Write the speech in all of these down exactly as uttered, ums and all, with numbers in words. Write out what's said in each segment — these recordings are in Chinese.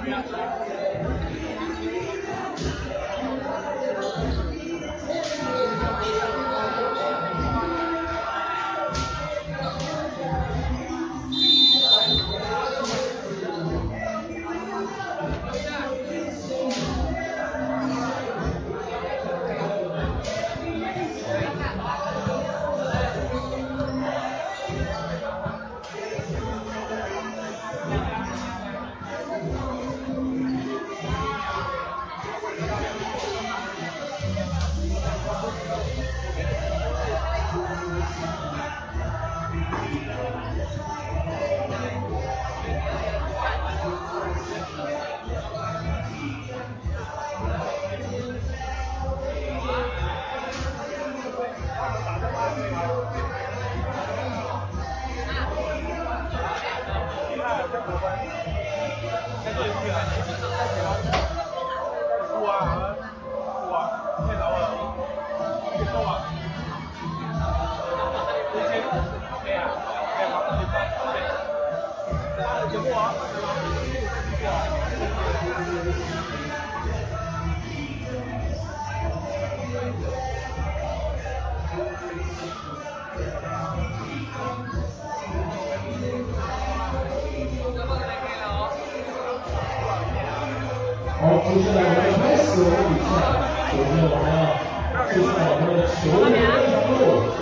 好，接下来我们开始我们的比赛。首先我们要介绍我们的球员的项目。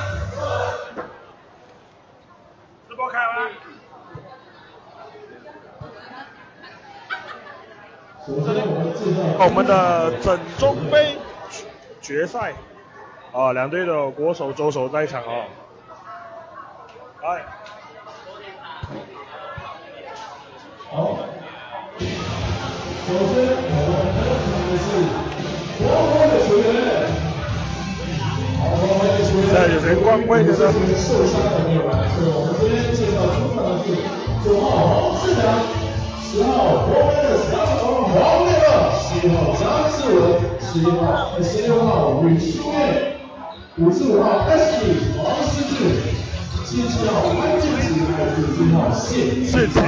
直播开吗？ 首先我们介绍我们的整中杯决赛，啊，两队的国手、州手在场哦。来。 好。首先，我们开场的是光辉的球员。好，光辉的球员。 在有些光辉的呢。 受伤的没有来，所以我们这边介绍出场的是九号黄世良，十号国威的小丑黄烈乐，十一号张志文，十一号十六号吕书月，五十五号 S 黄思志，七十号潘建奇，还有九十号谢世奇。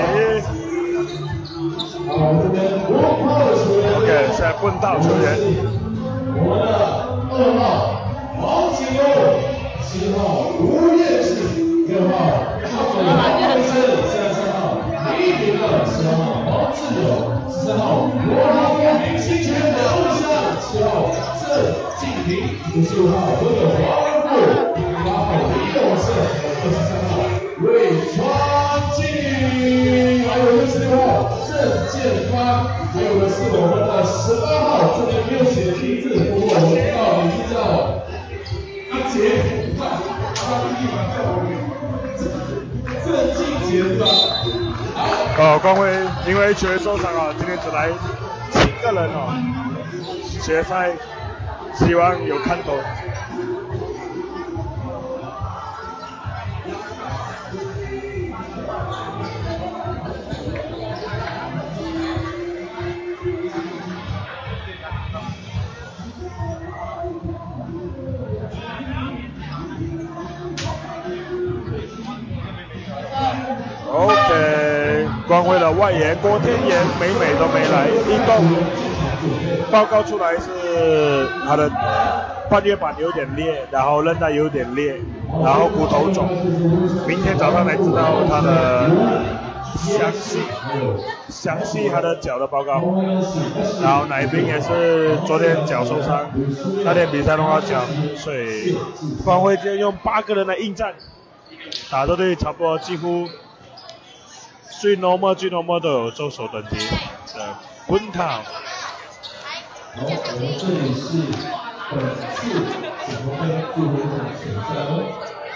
好，我们这边国炮的球员 ，OK， 现在棍道球员， 我们的二号黄景佑，七号吴彦志，六号赵海生，三十号李炳乐，十号黄志友，十三号罗浩峰，新泉的陆翔，七号郑敬平，五十五号何友华富，八号李永胜，二十三号魏川静，还有六十六号郑建发，还有的是我们的十八号，这边没有写名字，不过我知道你是叫阿杰，他第一版在我们郑敬杰是吧？ 哦，光辉因为球员受伤啊，今天只来七个人哦，决赛希望有看头。OK， 光辉的外援郭天言、美美都没来，运动报告出来是他的半月板有点裂，然后韧带有点裂，然后骨头肿，明天早上才知道他的详细详细他的脚的报告，然后奶冰也是昨天脚受伤，那天比赛弄到脚，所以光辉今天用八个人来应战，打的队差不多几乎。最 normal 最 normal 都有周手等级的滚套。 好，我们这里是本次主播杯最后一场选赛哦。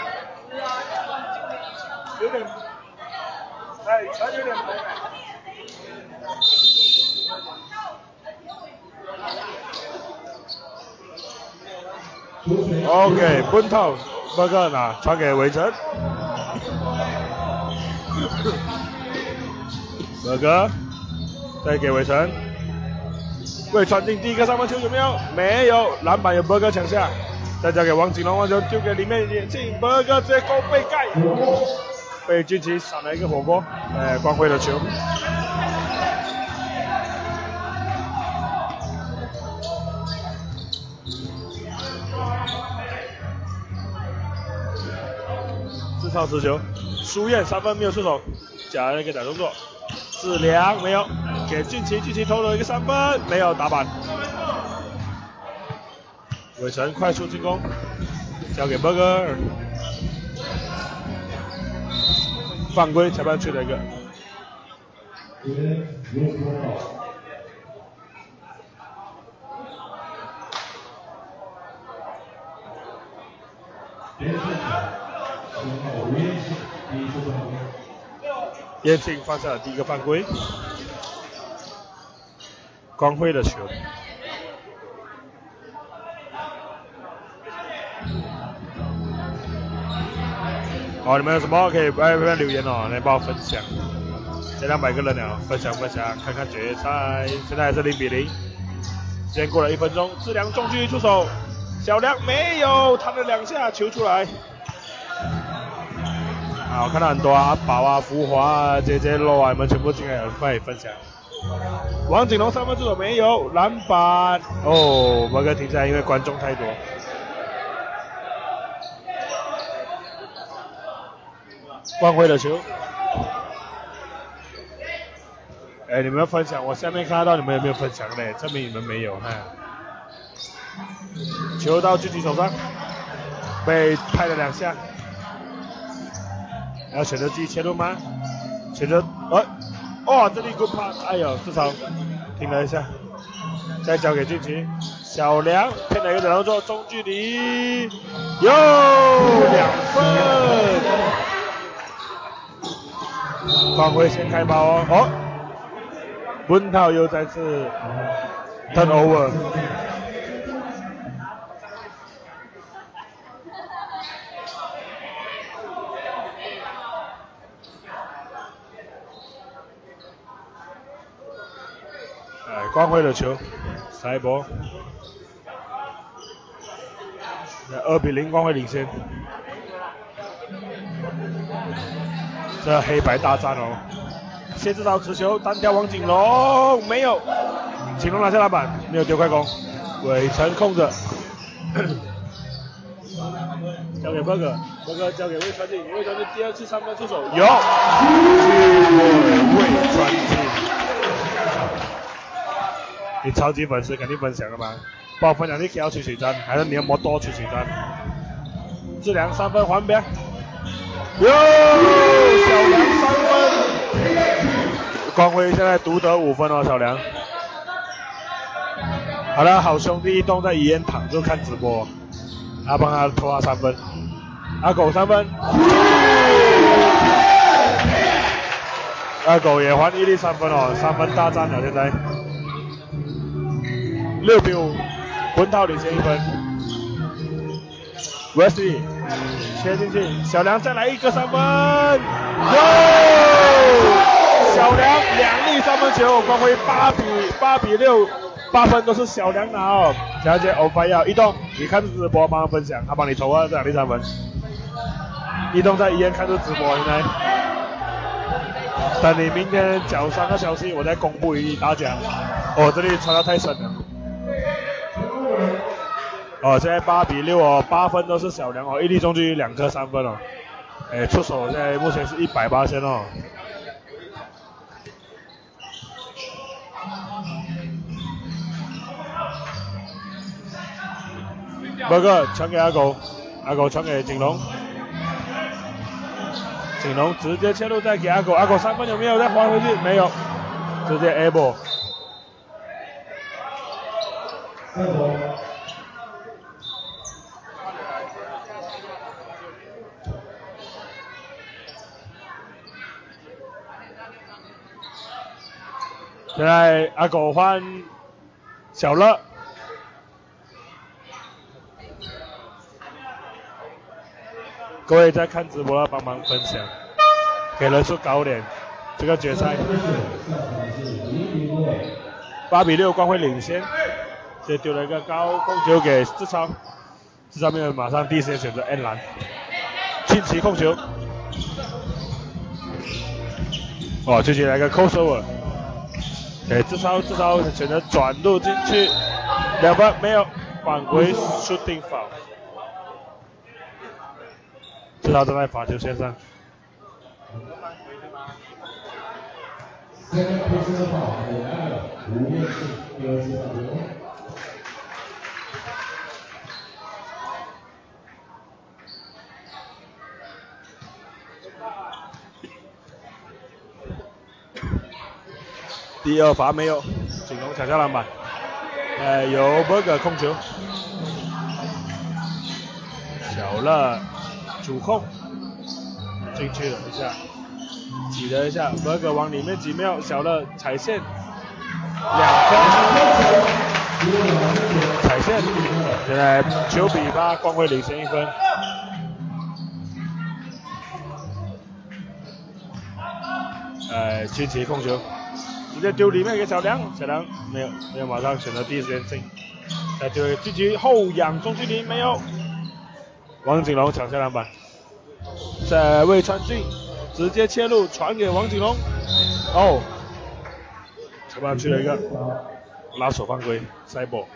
有点，哎，船有点红。OK， 滚套，那个拿传给韦晨。伯哥，再给韦晨，未传进第一个三分球有没有？没有，篮板有伯哥抢下，再交给王景龙，王球丢给里面眼镜，伯哥直接勾被盖，被俊奇闪了一个火锅，哎，光辉的球。 志超持球，苏燕三分没有出手，假了一个假动作，志良没有，给俊奇，俊奇投了一个三分，没有打板。伟成快速进攻，交给 Burger， 犯规，裁判吹了一个。燕庆犯下了第一个犯规，光辉的球。好，你们有什么可以在那边留言哦，来帮我分享。这两百个人了，分享分享，看看决赛。现在还是零比零，时间过了一分钟，志良中距离出手，小梁没有，弹了两下球出来。啊，我看到很多啊，阿宝啊、福华啊、J J Low啊，你们全部进来了，快分享。王景龙三分出手没有，篮板哦，我们停下来，因为观众太多。光辉的球，哎，你们要分享，我下面看到你们有没有分享嘞？证明你们没有哈。球到俊奇手上，被拍了两下，要选择继续切入吗？选择，哦，哦，这里 good pass， 哎呦，至少停了一下，再交给俊奇，小梁骗了一个假动作，中距离，哟，两分。光辉先开包哦，哦，文涛又再次 turn over， 哎，光辉的球，下一波，二比零，光辉领先。这黑白大战哦，谢志超持球单挑王景龙，没有，景龙拿下篮板，没有丢快攻，伟成控着，交给 Burger，Burger 交给魏传进，魏传进第二次三分出手，有，魏传进，你超级粉丝肯定分享了吧？帮我分享你给要吹水战，还是你要摸多吹水战？志良三分还别。哟，小梁三分，光辉现在独得五分哦，小梁。好了，好兄弟一动在医院躺着看直播，他帮他拖他三分，阿狗三分，阿狗也还一粒三分哦，三分大战了现在，六比五，文涛领先一分 ，Wesley。切进去，小梁再来一个三分，哟！小梁两粒三分球，光辉八比八比六，八分都是小梁拿哦。小姐欧巴要一动，你看着直播帮他分享，他帮你投了这两粒三分。一动在医院看着直播，现在等你明天早上的消息，我再公布于大家。哦，这里传得太深了。哦，现在八比六哦，八分都是小梁哦，一粒中距离两颗三分哦，哎，出手现在目前是一百八十哦。伯哥传给阿狗，阿狗传给景龙，景龙直接切入再给阿狗，阿狗三分有没有再还回去？没有，直接 A 波。现在阿狗换小乐，各位在看直播的帮忙分享，给人数高点。这个决赛八比六，光辉领先。这丢了一个高控球给志超，志超没有马上第一时间选择 N 篮，近期控球。哦，就接来个扣手了。给志超，志超选择转入进去，两分没有，返回 shooting foul。志超他正在罚球线上。第二罚没有，锦龙抢下篮板，呃，由 Burger 控球，小乐主控进去了一下，挤了一下 ，Burger 往里面挤没有，小乐踩线，两分，踩线，现在九比八，光辉领先一分。呃，军旗控球。直接丢里面给小梁，小梁没有没有马上选择第一时间进，再丢进去后仰中距离没有，王景龙抢下篮板，在魏川俊直接切入传给王景龙，哦，球棒去了一个拉手犯规，塞博。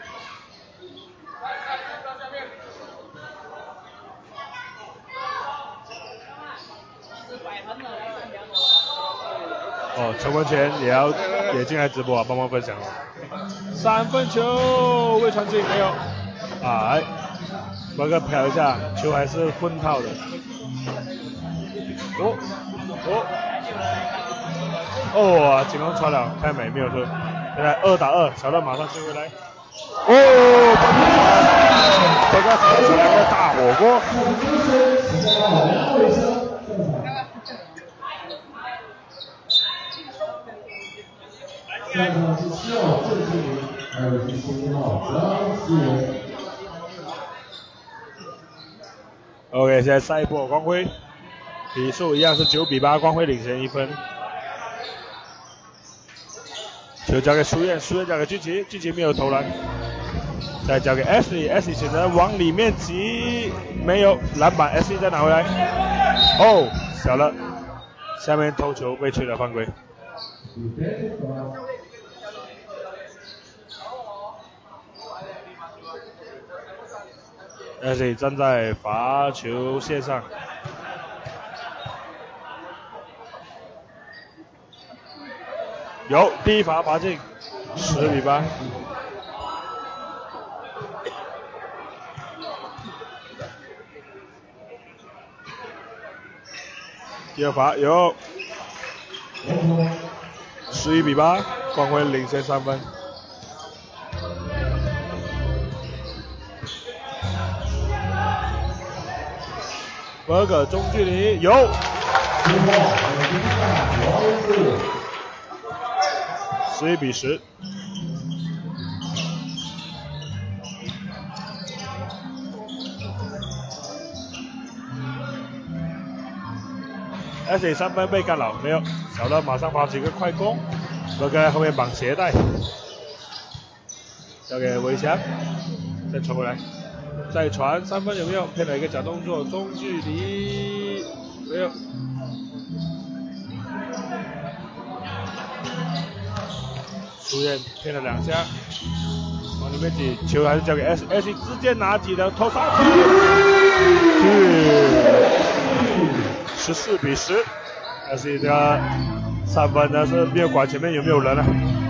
哦，陈文全也要也进来直播啊，帮忙分享哦。三分球，魏传进没有？哎，博哥瞟一下，球还是混套的。哦哦哦，锦龙传了，太美，没有错。现在二打二，小乐马上追回来。哦，博哥炒出来个大火锅。 下一场是七号郑志明，还有第十一号张思源。 OK， 现在赛博光辉，比数一样是九比八，光辉领先一分。球交给苏燕，苏燕交给俊奇，俊奇没有投篮，再交给 S E，S E 选择往里面挤，没有篮板 ，S E 再拿回来。哦，小了，下面投球被吹了犯规。S E 站在罚球线上，有第一罚罚进，十比八。第二罚有，十一比八，光辉领先三分。博格中距离有，十一比十。S A 三分被干扰，没有，小乐马上发起一个快攻，博格在后面绑鞋带，交给韦翔，再传回来。再传三分有没有？骗了一个假动作，中距离没有。苏燕骗了两下，往里面挤，球还是交给 S，S 直接拿起的投上去，十四比十 ，S 的三分呢是没有管前面有没有人了、啊。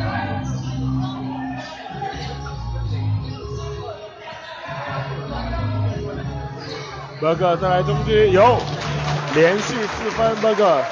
博格再来中距有，连续四分，博格。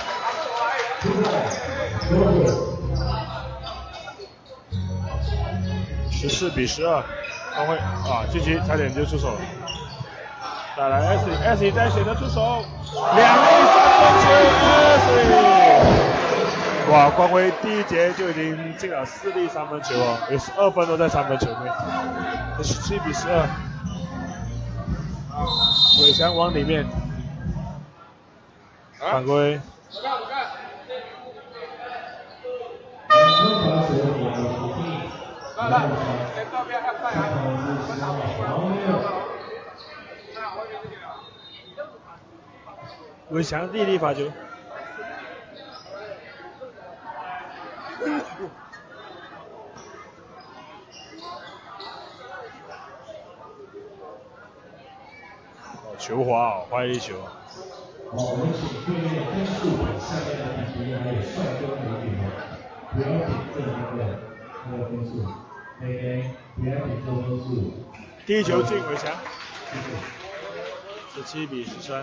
十四比十二，光辉啊，继续差点就出手了。再来 S S 再选择出手，两粒三分球 S。哇，光辉第一节就已经进了四粒三分球哦，有十二分都在三分球内，十七比十二。韦翔往里面，犯规。韦翔第一粒罚球。球滑哦，坏一球。 好，我们请对面分数下面的比题还有帅哥美女们，不要点这那个那个分数 ，OK， 不要点这分数。 第一球进围墙，十七比十三。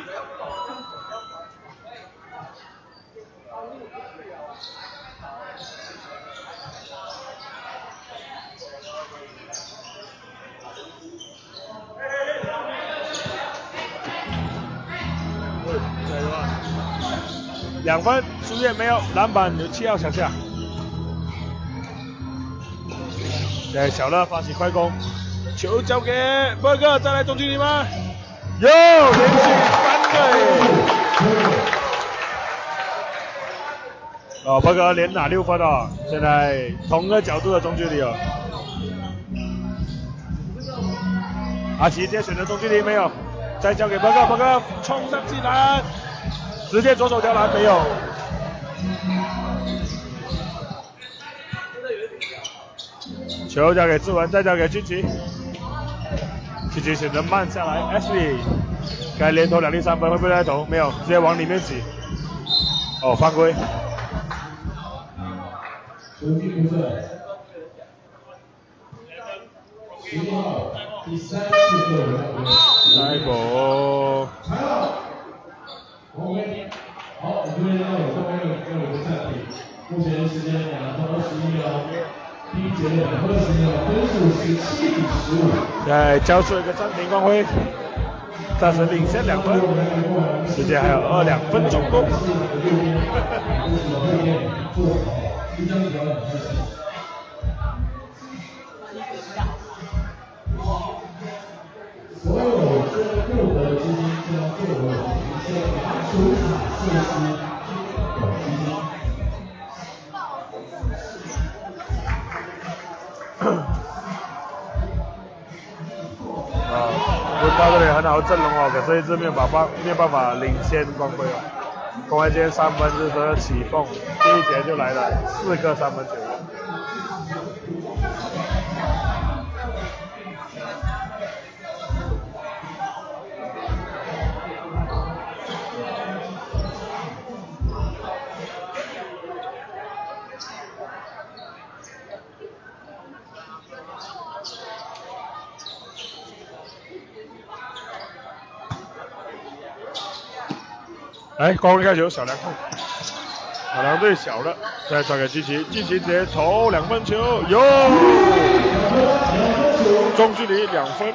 两分，输液没有，篮板有七号抢下。对，小乐发起快攻，球交给伯哥，再来中距离吗？有，连续三个。哦，伯哥连拿六分哦，现在同个角度的中距离哦。阿奇直接选择中距离没有，再交给伯哥，伯哥冲上进篮。直接左手吊篮没有，球交给志文，再交给俊奇，俊奇选择慢下来 ，Ashley， 该连投两粒三分会不会再投？没有，直接往里面挤。哦，犯规。 球技不错。十一号，第三次个人来波。 OK， 好，我这边要有后面要有个暂停，目前时间两分二十一秒，第一节两分二十秒，分数十七比十五。 再交出一个暂停光辉，暂时领先两分，时间还有二两分钟多。 所有这获得基金将作为一些出场设施的基金。 啊，文巴这里很好阵容哦，可是一直没有办法没有办法领先光辉哦。光辉今天三分是得起凤，第一节就来了四个三分球。来，光辉开球，小梁控，小梁队小的，再传给季奇，季奇直接投两分球，有，中距离两分。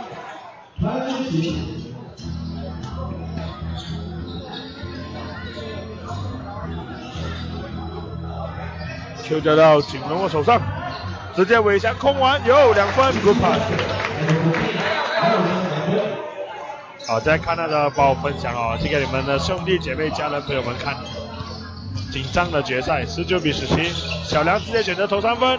球交到景龙的手上，直接尾翔空完，有两分 ，good pass。好，再看那个帮我分享哦，就给你们的兄弟姐妹、家人朋友们看。紧张的决赛，十九比十七，小梁直接选择投三分。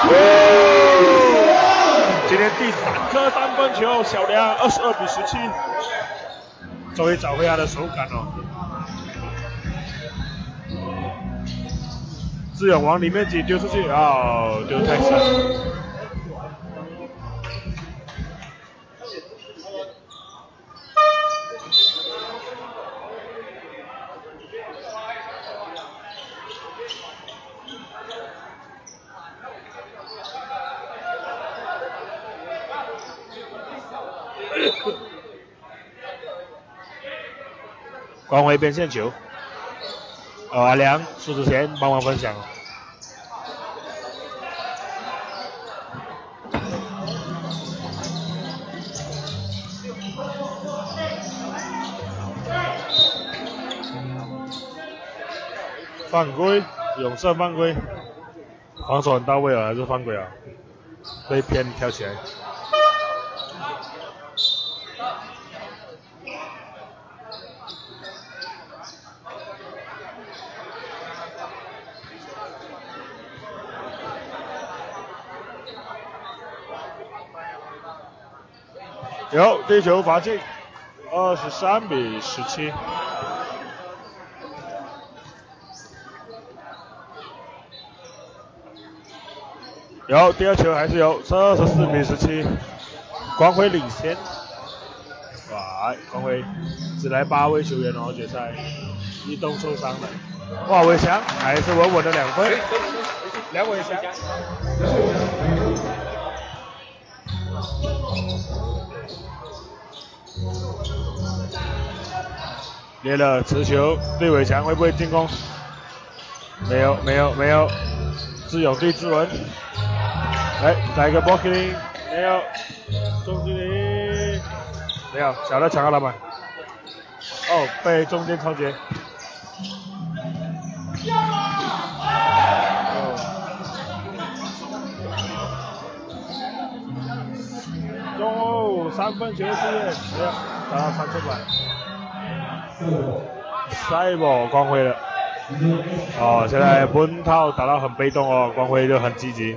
今天第三颗三分球，小梁二十二比十七，终于找回他的手感哦。志勇往里面挤，丢出去，哦，丢太深。光辉边线球，哦，阿良输之前帮忙分享。犯规，永胜犯规，防守很到位啊，还是犯规啊？被偏跳起来。有地球罚进，二十三比十七。有第二球还是有，是二十四比十七，光辉领先。哇，光辉只来八位球员哦，决赛一动受伤了。哇，伟翔还是稳稳的两分，梁伟翔。列了持球对伟翔会不会进攻？没有没有没有，志勇对志文，来来一个 blocking， 没有，中距离没有，小的抢到篮板，哦被中间超截。哦，三分球出现，没有打到三分板。赛博光辉了，哦，现在本套打到很被动哦，光辉就很积极。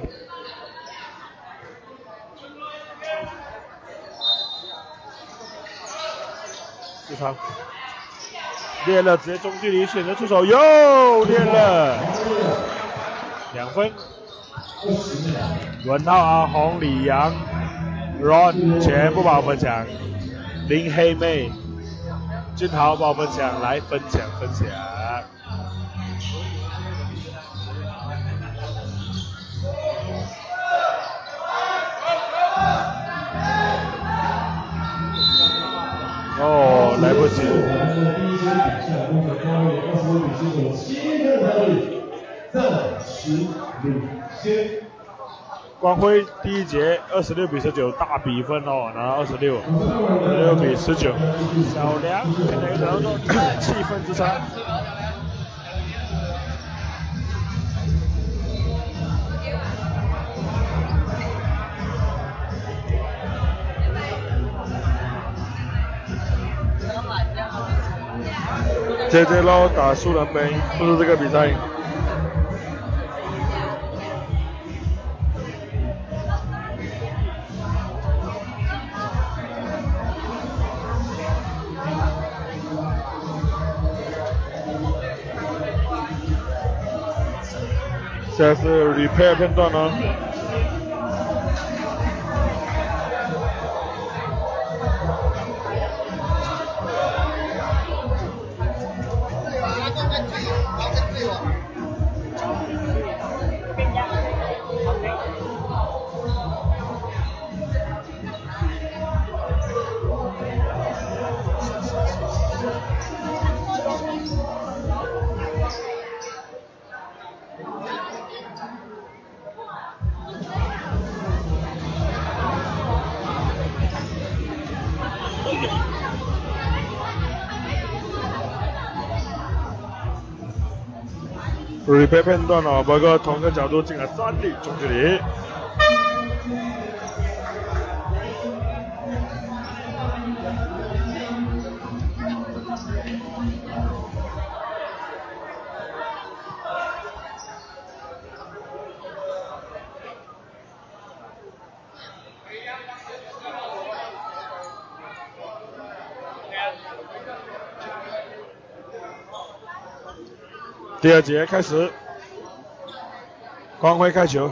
志超，练了直接中距离选择出手，又练了两分。文浩、阿红、李阳、Ron 全部帮我分享，林黑妹。俊豪帮我分享，来分享分享。哦，来不及。光辉第一节二十六比十九大比分哦，拿到二十六，二十六比十九。小梁现在有点说气氛之差。J J 咯打输人杯，不是这个比赛。现在是 repair 片段呢。replay 片段哦，不过同个角度进了三粒中距离。第二节开始，光辉开球。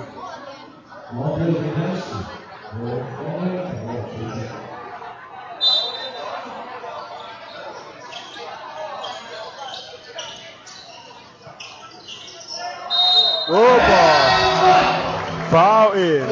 哦不 ，foul in。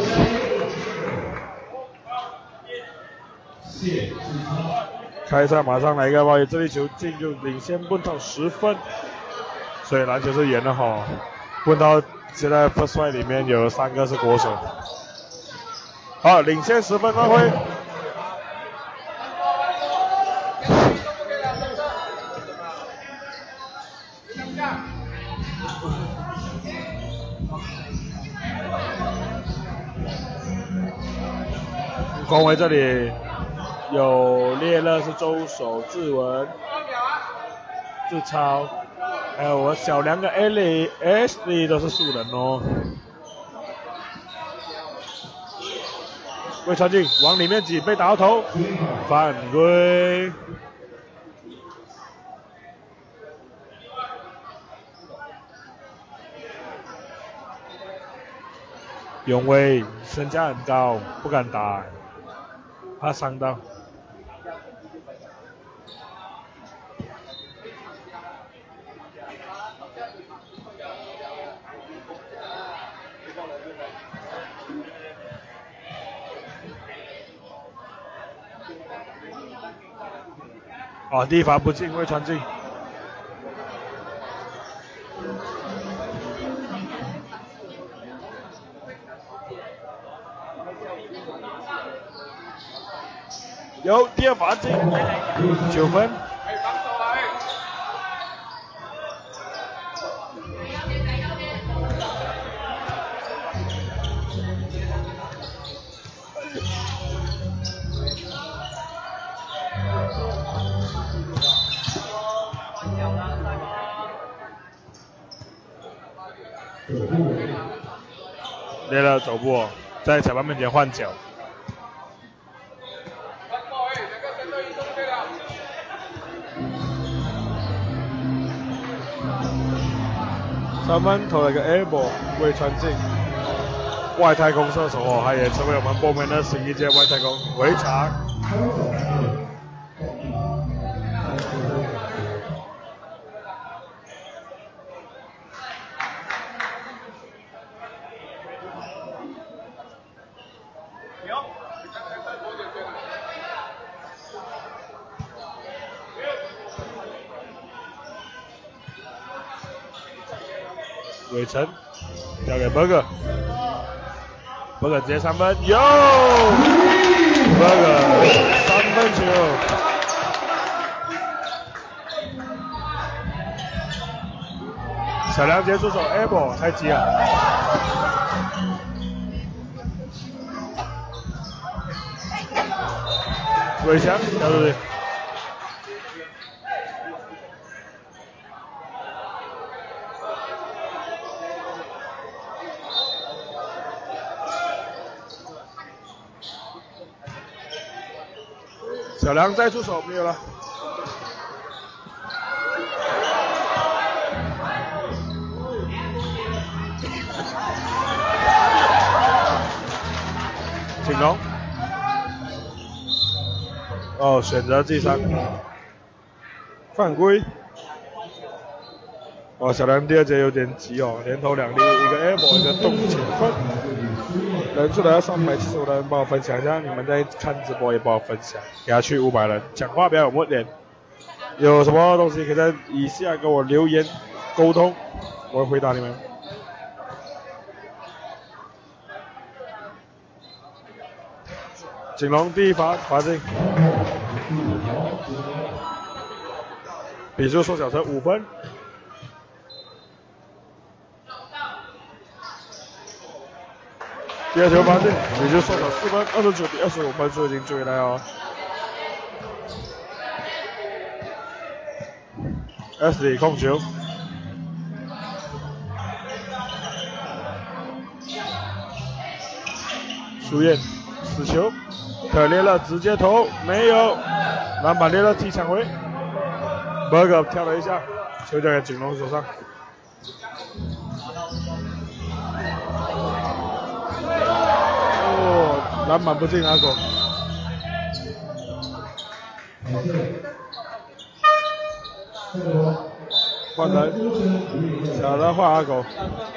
开赛马上来一个包，这粒球进就领先本土十分。所以篮球是严的哈，问到现在 first five 里面有三个是国手，好，领先十分，光辉。光辉这里有列乐是周守、志文、志超。还有我小梁跟 Ellie、Ashley 都是素人哦。魏传进往里面挤，被打到头，犯规。永威身价很高，不敢打，怕伤到。 哦，第一罚不进，未传进。有第二罚进，九分。练了走步，在裁判面前换脚。三分投了一个 air ball， 未传进。外太空射手哦，他也成为我们波门的新一届外太空回场。伟成交给 Burger， Burger 直接三分，有 Burger 三分球，小梁直接出手 air ball 太急了，伟翔交出去。小梁再出手没有了，景龙，哦，选择第三，犯规，哦，小梁第二节有点急哦，连投两粒，一个 air ball， 一个洞前分。人数来到三百七十五人，帮我分享一下，你们在看直播也帮我分享，给他去五百人，讲话不要有默点，有什么东西可以在以下跟我留言沟通，我会回答你们。景龙第一罚罚进，比数缩小成五分。第二球罚进，也就缩小四分，二十九比二十五分数已经追来哦。S 里控球，苏燕死球，可怜了直接投没有，篮板列了踢抢回 ，Burger 跳了一下，球交给景龙手上。篮板不进阿狗，换人，小的换阿狗。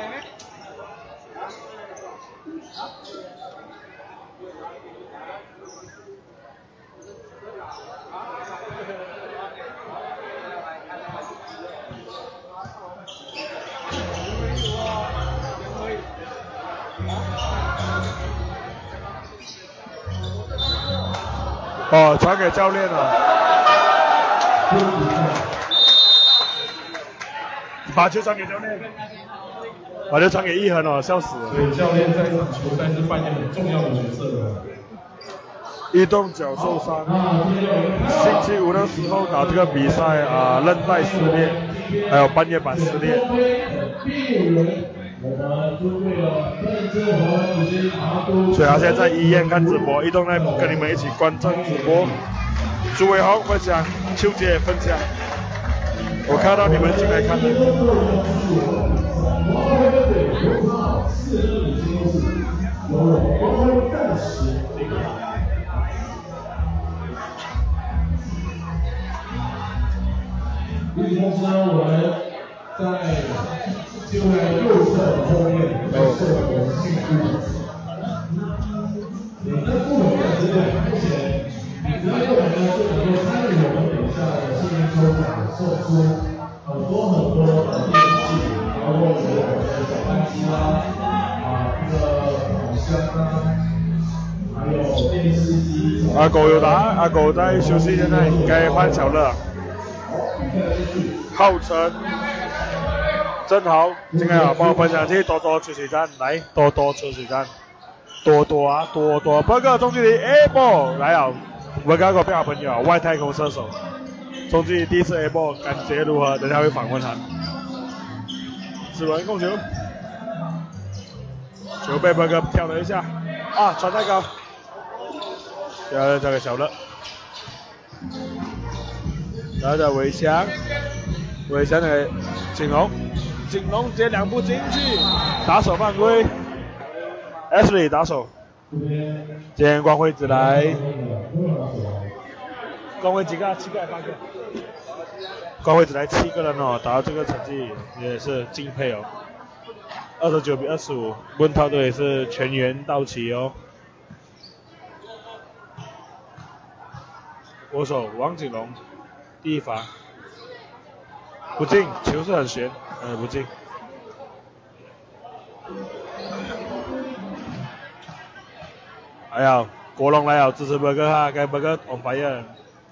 哦，传给教练了，把球传给教练，把球传给一恒哦，笑死了。 所以教练在一场球赛是扮演很重要的角色的。 一动脚受伤，星期五的时候打这个比赛啊，韧带撕裂，还有半月板撕裂。所以他现在在医院看直播，一动在跟你们一起观战直播。朱伟豪分享，秋姐分享，我看到你们进来看了。 与此同时呢，我们在就在右侧后面在做我们进步。那不同的是目前只要有人呢就能够参与我们比赛的幸运抽奖，送出很多很多的电器，包括有我们的搅拌机啦，啊这个烤箱啊，还有电视机。 阿狗有打，阿狗在休息，现在该换小乐。浩辰。正好，今天啊，帮我分享这多多吹水战，来多多吹水战，多多啊多多，波哥中距离 A 波来啊，我跟个好朋友外太空射手，中距离第一次 A 波，感觉如何？等下会访问他。指纹控球，球被波哥跳了一下，啊，传太高，要交给小乐，然后叫韦翔，韦翔给景龙。景龙接两步进去，打手犯规 ，Ashley 打手，今天光辉只来，光辉几个？七个还是八个？光辉只来七个人哦，打到这个成绩也是敬佩哦。二十九比二十五，温涛队也是全员到齐哦。国手王景龙，第一罚，不进，球是很悬。呃，不进。哎呀，国龙来了，支持波哥哈，给波哥 on fire，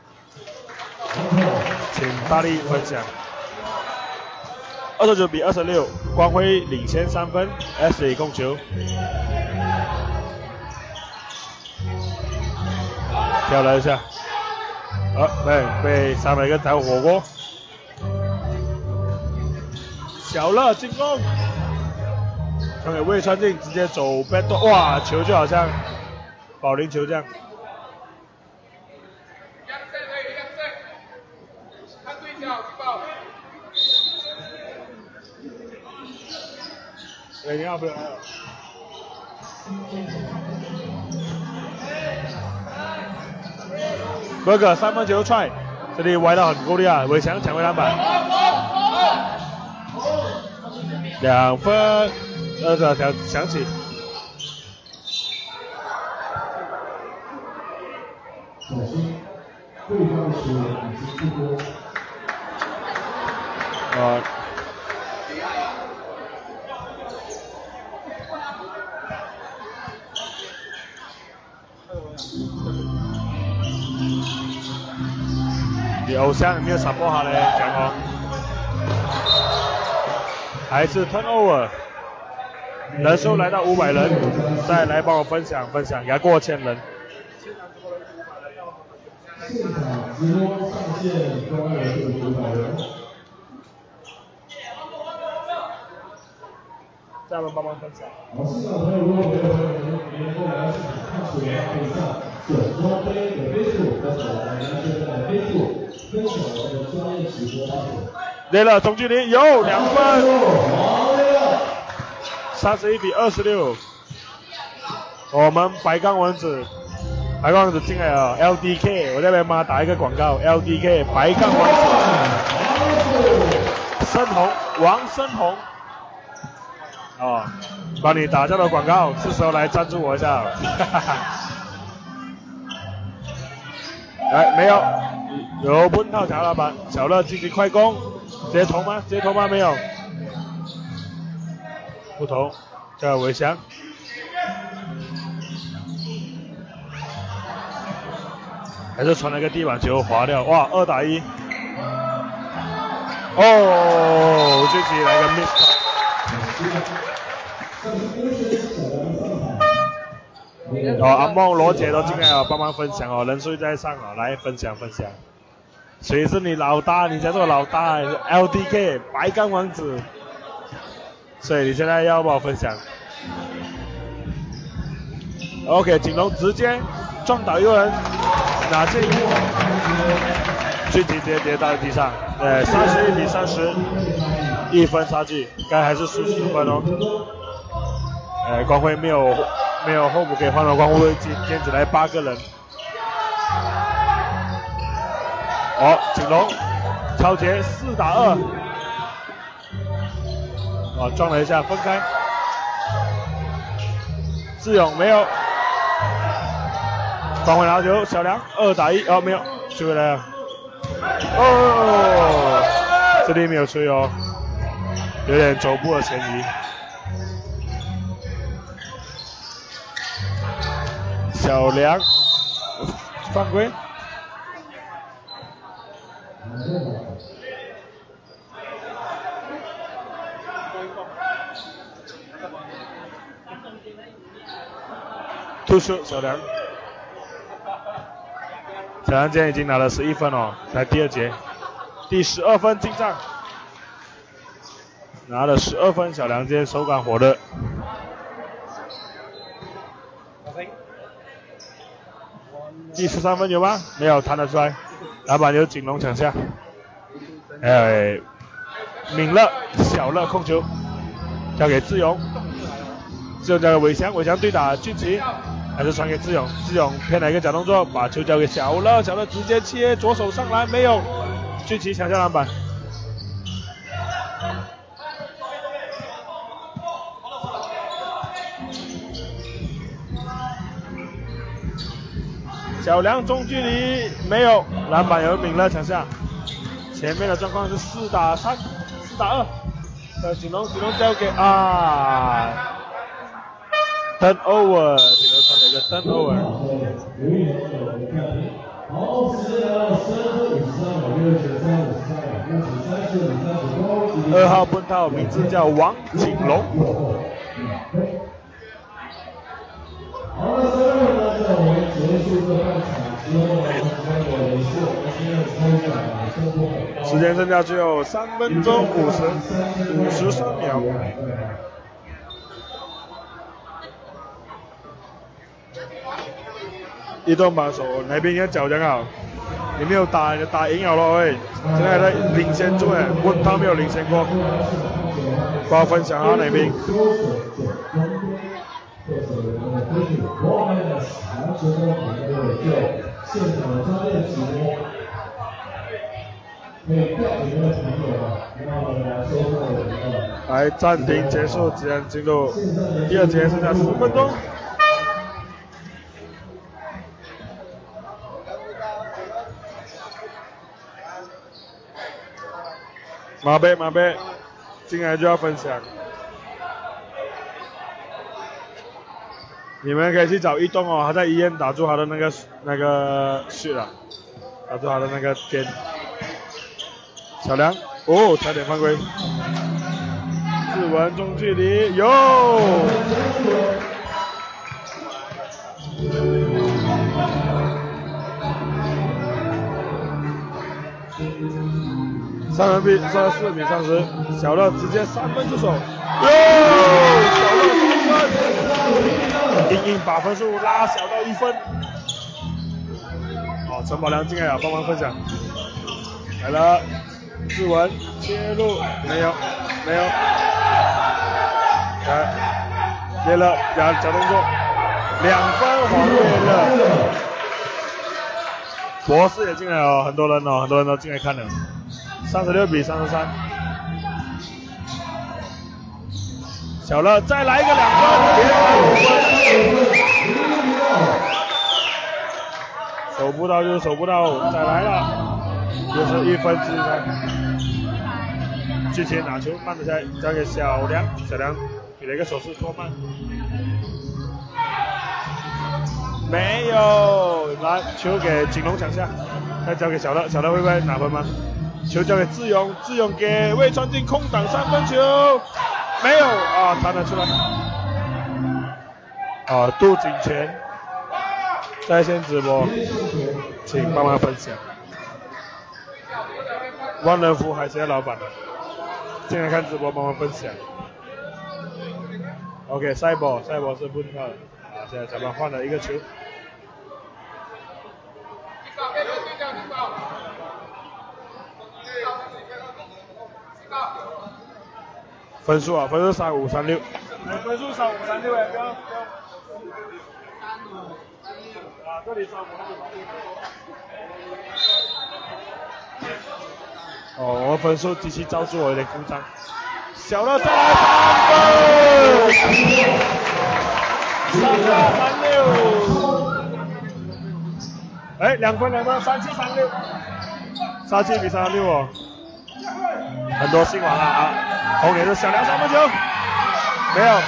请大力分享。二十九比二十六，光辉领先三分 ，Ashley 控球，跳了一下，啊，被被上了一个小火锅。小乐进攻，传给魏川进，直接走 back， 哇，球就好像保龄球这样。哎，你要不要？哥哥三分球踹，这里歪到很够力啊！伟强抢回篮板。两分，二十条响起。 小心，对方的球员已经不多。 啊。你偶像有没有闪过他嘞？讲哦。还是 turnover， 人数来到五百人，再来帮我分享分享，给他过千人。 现场直播上线光人是五百人。 再们帮忙分享。 好，现场朋友，如果没有朋友们连过来现场看球，可以上准光杯的 Facebook 或者我们现在的 Facebook 分享我们的专业直播发帖。 对了，中距离有两分，三十一比二十六。我们白钢王子，白钢王子进来了 ，L D K， 我这边帮他打一个广告 ，L D K 白钢王子，申红，王申红，哦，帮你打这个广告，是时候来赞助我一下，哈哈哈。来，没有，有温套条老板，小乐进行快攻。直接投吗？直接投吗？没有，不投，叫韦翔。还是传了个地板球滑掉，哇，二打一。哦，自己来个 miss。哦，阿梦、罗姐都进来了，帮忙分享哦，人数在上哦，来分享分享。谁是你老大？你才是我老大 ，L D K 白钢王子。所以你现在要帮我分享。OK， 景龙直接撞倒一个人，拿进，迅疾直接跌到地上。呃，三十一比三十，一分差距，该还是输十分哦。呃，光辉没有没有候补可以换了，光辉今天只来八个人。哦，景龙超节四打二，哦撞了一下分开，志勇没有， 放回拿球，小梁二打一，哦没有，追回来了。哦，这里没有吹哦，有点走步的嫌疑。小梁犯规。突出小梁，小梁今天已经拿了十一分哦，在第二节，第十二分进账，拿了十二分，小梁今天手感火热。第十三分有吗？没有，弹得出来，篮板由景龙抢下，哎，敏乐、小乐控球，交给志勇，志勇交给伟翔，伟翔对打俊奇。还是传给志勇，志勇偏了一个假动作，把球交给小乐，小乐直接切左手上篮，没有，俊奇抢下篮板。小梁中距离没有，篮板由敏乐抢下。前面的状况是四打三，四打二，呃，景龙，景龙交给啊。turn over， 景龙传了一个 turn over。二号奔套名字叫王景龙。 好了，所有人呢，在我们结束这半场之后呢，参加我们是我们现在抽奖啊，收获很高。 时间剩下只有三分钟五十五十三秒。移动把手，那边应该脚讲好，你没有打，你打赢了咯喂，现在在领先中诶，温汤没有领先过，帮我分享下那边。来暂停结束，即将进入第二节，剩下十分钟。马贝马贝，进来就要分享。你们可以去找一栋哦，他在医院打住他的那个那个血了，打住他的那个肩。小梁，哦，差点犯规。志文中距离有。三分比三十四比三十，小乐直接三分出手，哟，小乐三分，硬硬把分数拉小到一分。好，陈宝良进来了，帮忙分享。来了，志文切入，没有，没有。来，接了假假动作，两分黄月乐。博士也进来了，很多人哦，很多人都进来看了。三十六比三十三，小乐再来一个两分，连来五分，守不到就是守不到，再来了，就是一分之差。之前拿球慢了下来，交给小梁，小梁给了一个手势拖慢，没有，来球给景龙抢下，再交给小乐，小乐会不会拿分吗？球交给志勇，志勇给魏川进空档三分球，没有啊，弹了出来。啊，杜景全在线直播，请帮忙分享。万人福海鲜老板的，进来看直播帮忙分享。OK， 赛博，赛博是不跳的，啊，现在咱们换了一个球。分数啊，分数三五三六，分数三五三六哎，不要不要。啊，这里三五三六。哦，我分数机器照住我有点故障。小乐再来三分，三六三六。 哎，两分两分，三七三六，三七比三十六哦，很多新王啊啊！后面是小梁三分球，没有，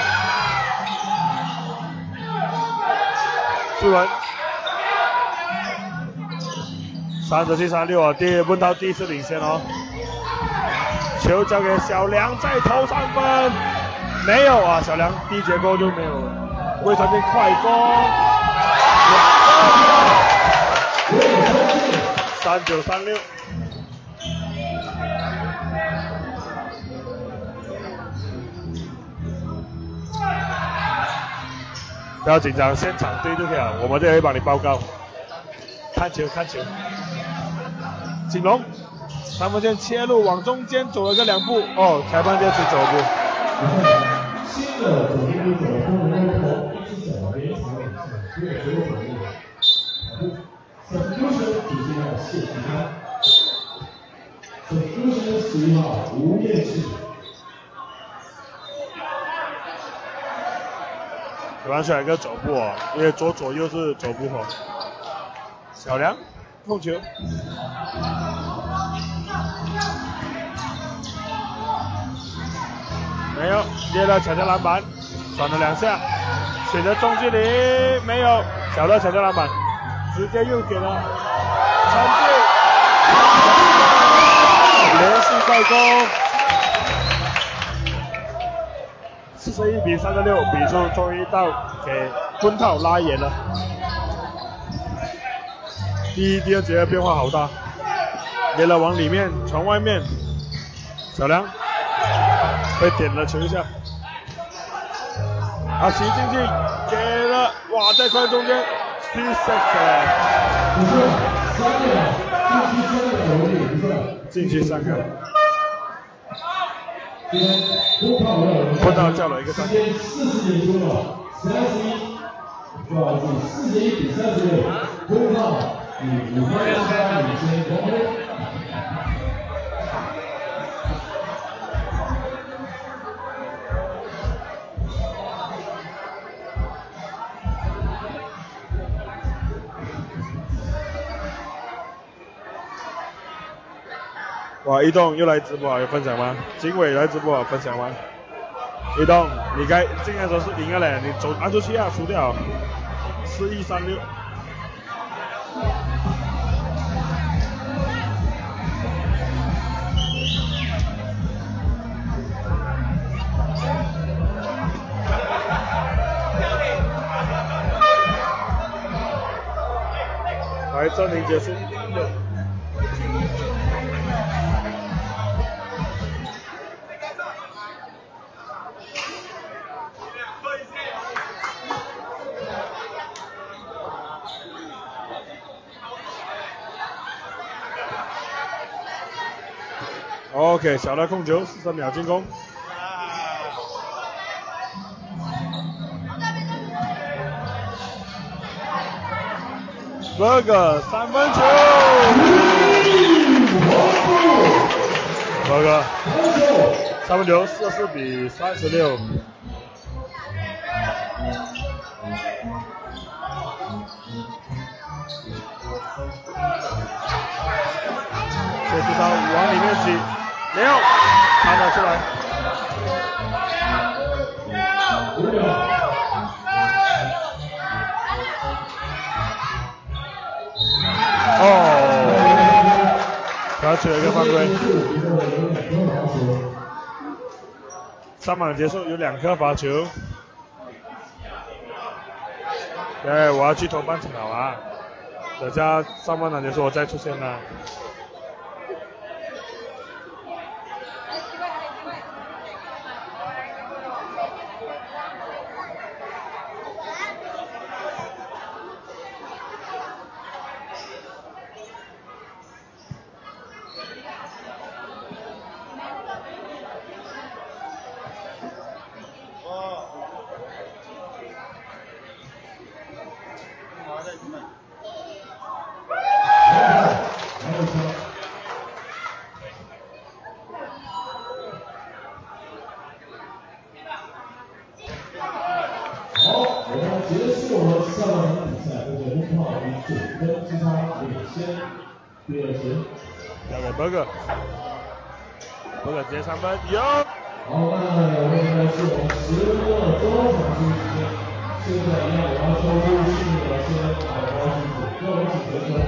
志文，三十七三十六啊，第问到第一次领先哦，球交给小梁再投三分，没有啊，小梁第一节过后就没有了，魏传斌快攻。三九三六，不要紧张，现场对就可以了，我们这里会帮你报告。看球看球，景龙三分线切入往中间走了个两步，哦，裁判这次走步。 新的左边路走不能够投，一只脚连球两下，没有球走路。Substitution 主席号谢其他 ，Substitution 十一号吴彦志。 喜欢选一个走步哦，因为左左右是走步哦。小梁控球，没有，接了抢下篮板，转了两下，选择中距离，没有，小乐抢下篮板。直接又给了传进，连续快攻，四十一比三十六，比数终于到给昆涛拉远了。第一、第二节的变化好大，连了往里面传外面，小梁被点了球一下，阿奇进去给了，哇，在快中间。Two seconds， 不错，三个，禁区三个球力，不错。 禁区三个。 今天波炮要有。 波炮叫了一个三。 时间四十点钟了，三十一，不好意思，四十一比三十六，波炮以五分之差领先光辉。 哇，一栋又来直播，有分享吗？经纬来直播，分享吗？一栋，你该进来的时候是赢了嘞，你走按出去啊，输掉，四一三六。来，暂停结束。OK， 小乐控球，四十秒进攻。这个三分球，这个三分球，四十四比三十六。这是他往里面挤。没有，弹了出来。哦，他取了一个犯规。上场结束，有两颗罚球。对，我要去投半场了啊！等下上半场结束我再出现啦。 还有是我们上场比赛这个木炮以九分之差领先第二圈。 交给 Burger。Burger 直接三分，有。 好，那我们现在是我们十分钟的中场休息时间，现在一样我要抽出新的先打高分组，让我们请得分。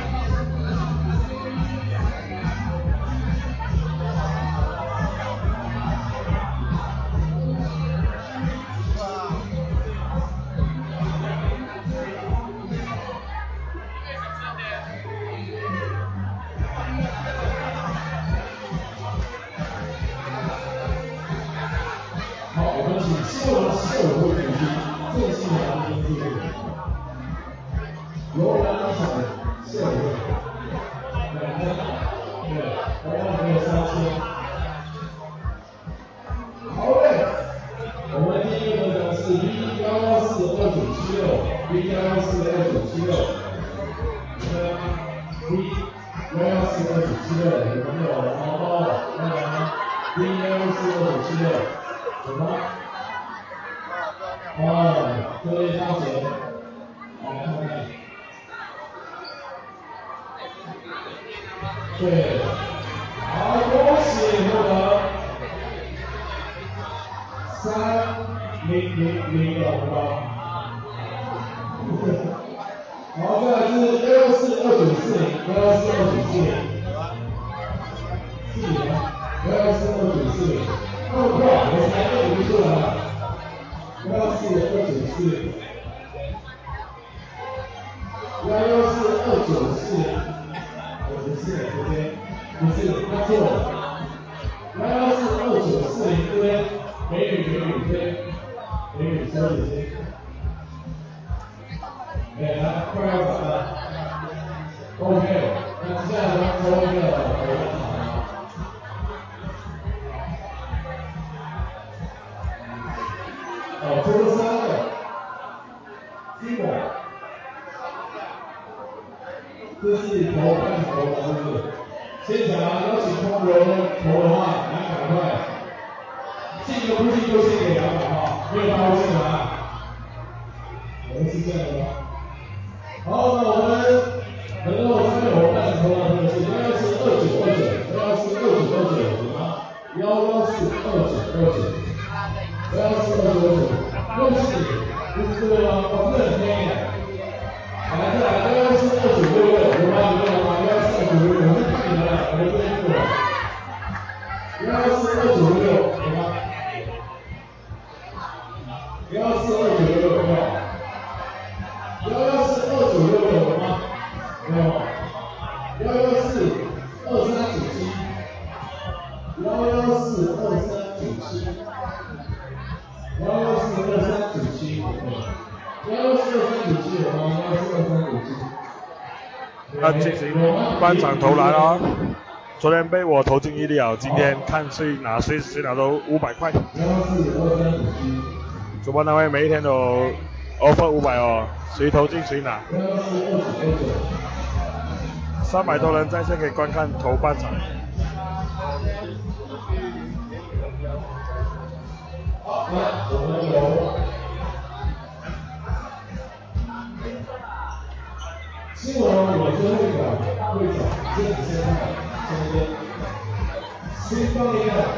对，好，恭喜获得三零零零的红包。好，再来是幺幺四二九四零，幺幺四二九四零，四零，幺幺四二九四零，那么快，我才二五出来了，幺幺四二九四零，幺幺四二九四零。不是，这边不是，他错了。幺幺四二九四零这边美女美女这边美女收几斤？哎，来，快要转了。OK， 那接下来我抽一个头奖。哦，抽了三个。金宝。这是投半投的部分，现场邀请空投投的话两百块，进的估计就先给两百哈，没有包进来。我们是这样的吗？好，那我们能够参与我们半投的是幺幺四二九二九，幺幺四二九二九有吗？幺幺四二九二九，幺幺四二九二九，恭喜，这是这个我们很天眼。来，再来幺幺四二九六六，有吗？有吗？幺幺四二九六六，我们看你们了，我们这边过来。幺幺四二九六六，有吗？幺幺四二九六六有没有？幺幺四二九六六有吗？没有。幺幺四二三九七，幺幺四二三九七，幺幺四二三九七，有没有？幺幺四二三九七有吗？幺幺四二三九七。 要进行半场投篮啊！昨天被我投进一粒啊，今天看谁拿谁谁拿到五百块。主办单位每一天都 offer 五百哦，谁投进谁拿。三百多人在线可以观看头半场。 好，那我们有。新闻我是会长，会长郑先生先生，新方一个，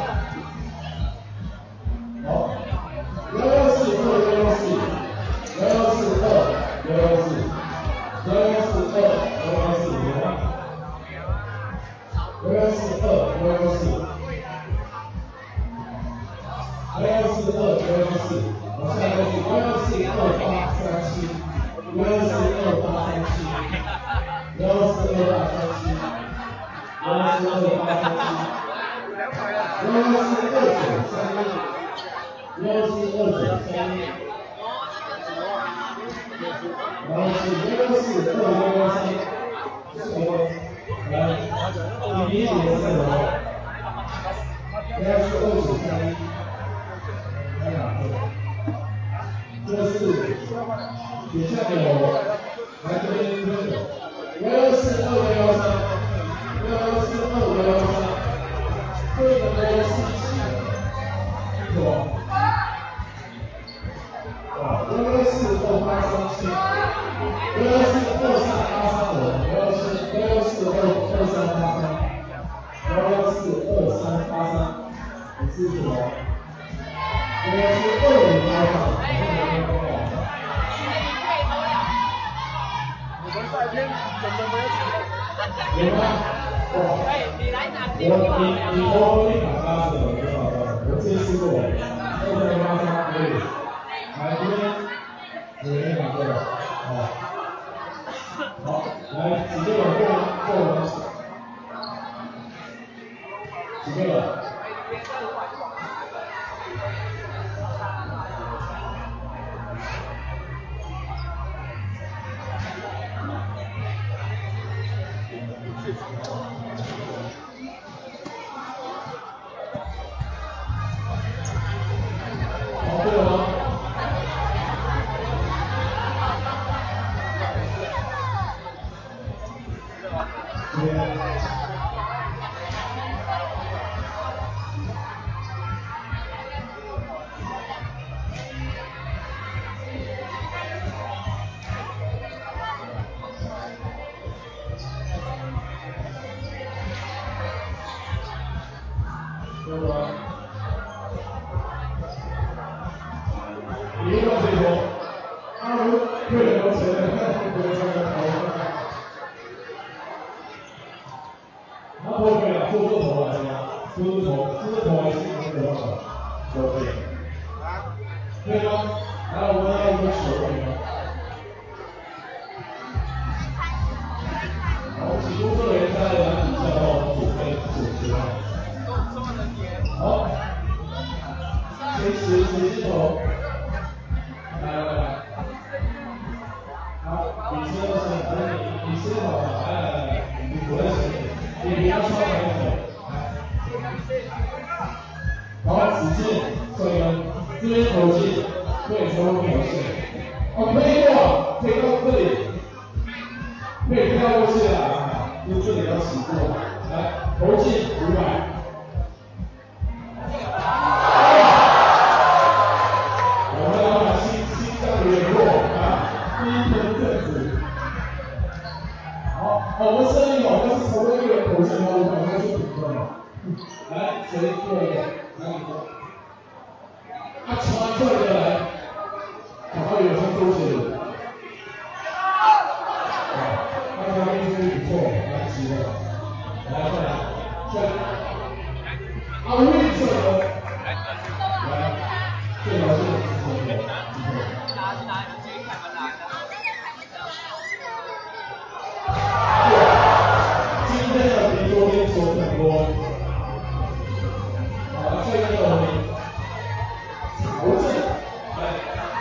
好，幺幺四二幺幺四，幺幺四二幺幺四，幺幺四二幺幺四有吗？幺幺四二幺幺四，幺幺四二幺幺四，好，下一个是幺幺四二八三七，幺幺四二八三七。幺四二八三七，幺四二八三七，幺四二九三一，幺四二九三一，然后是幺四二幺幺三，四个，来，第一节四个，幺四二九三一，来两个，这是底下有，来这边分手。幺幺四二幺幺三，幺幺四二幺幺三，这个幺幺四七，是吧？啊，幺幺四二八三， 二四二三八三五，二四二四二二三八三，二四二三八三，你是什么？二四二五八三。 你们在天怎么没有起有吗？哇！ 你来拿我你你都一百八十了，多少个？我自己试过，二三八三可以。来这边，你们两个，好。好，来几个人过过完？几个人？好，对了吗？对吧？你一个水头，他们会很多钱的，不会穿个头发。他不会了，做做头来是吗？做做头，做做头还是做多少？都可以。可以吗？来，我们要一个手可以吗？好，请工作人员在栏底下帮我们准备主持啊。好，谁谁谁是头？来来来，好，你知道是，反正你你先好了，来来来，你不认识，你不要超来手，好，使劲，这边这边口气，对，从后面有事，哦，可以过，可以到这里，可以跳过去了，就这里要起过，来，口气五百。我们声音好像是从那个口型哦，我感觉是挺重的。来，谁做一个？来你做。啊，传这个来，然后有像周杰伦。啊，刚才运气不错，来几个？来再来，再来。啊，魏哲伦。来，这条是几个？几个？今天的比昨天多很多。好，这个我们曹正来。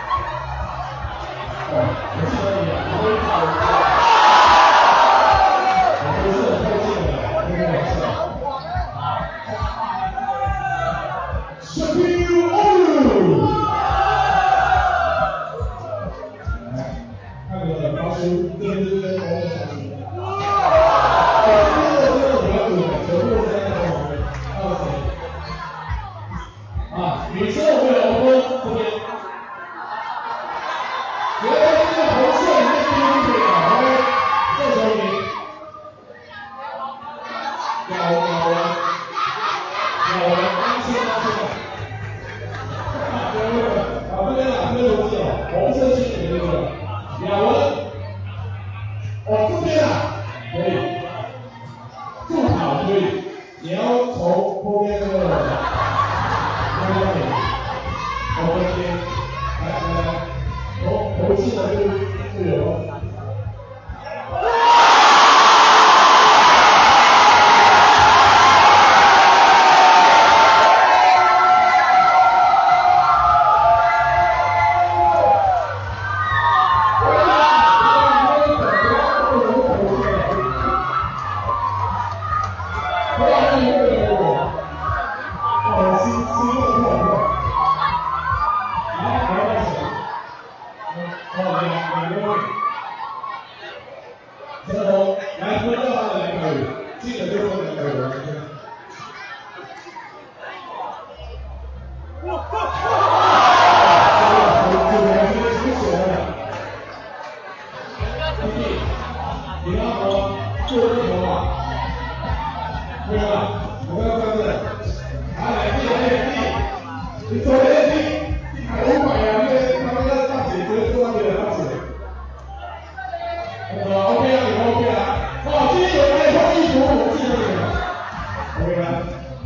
哦，我记得你啊，你会跑步。我不是很靠近的，开个玩笑。Shaquille O'Neal。来，看个高叔，对对对，我也想听。女生我们有红灯这边，原来这个红色里面第一腿啊，好，这球迷，咬咬完，咬完，安心安心。啊，对对对，啊这边啊，这边逻辑哦，红色心里这个，咬完，哦这边啊，可以，助跑可以，你要从后面这个。我们先来来来，头头气的就就有了。 你昨天你买五百啊，那个他们那大姐姐做那个大姐。呃 ，OK 啊，你 OK 啊。好，今天有人来穿衣服，我记得你了。OK 吗？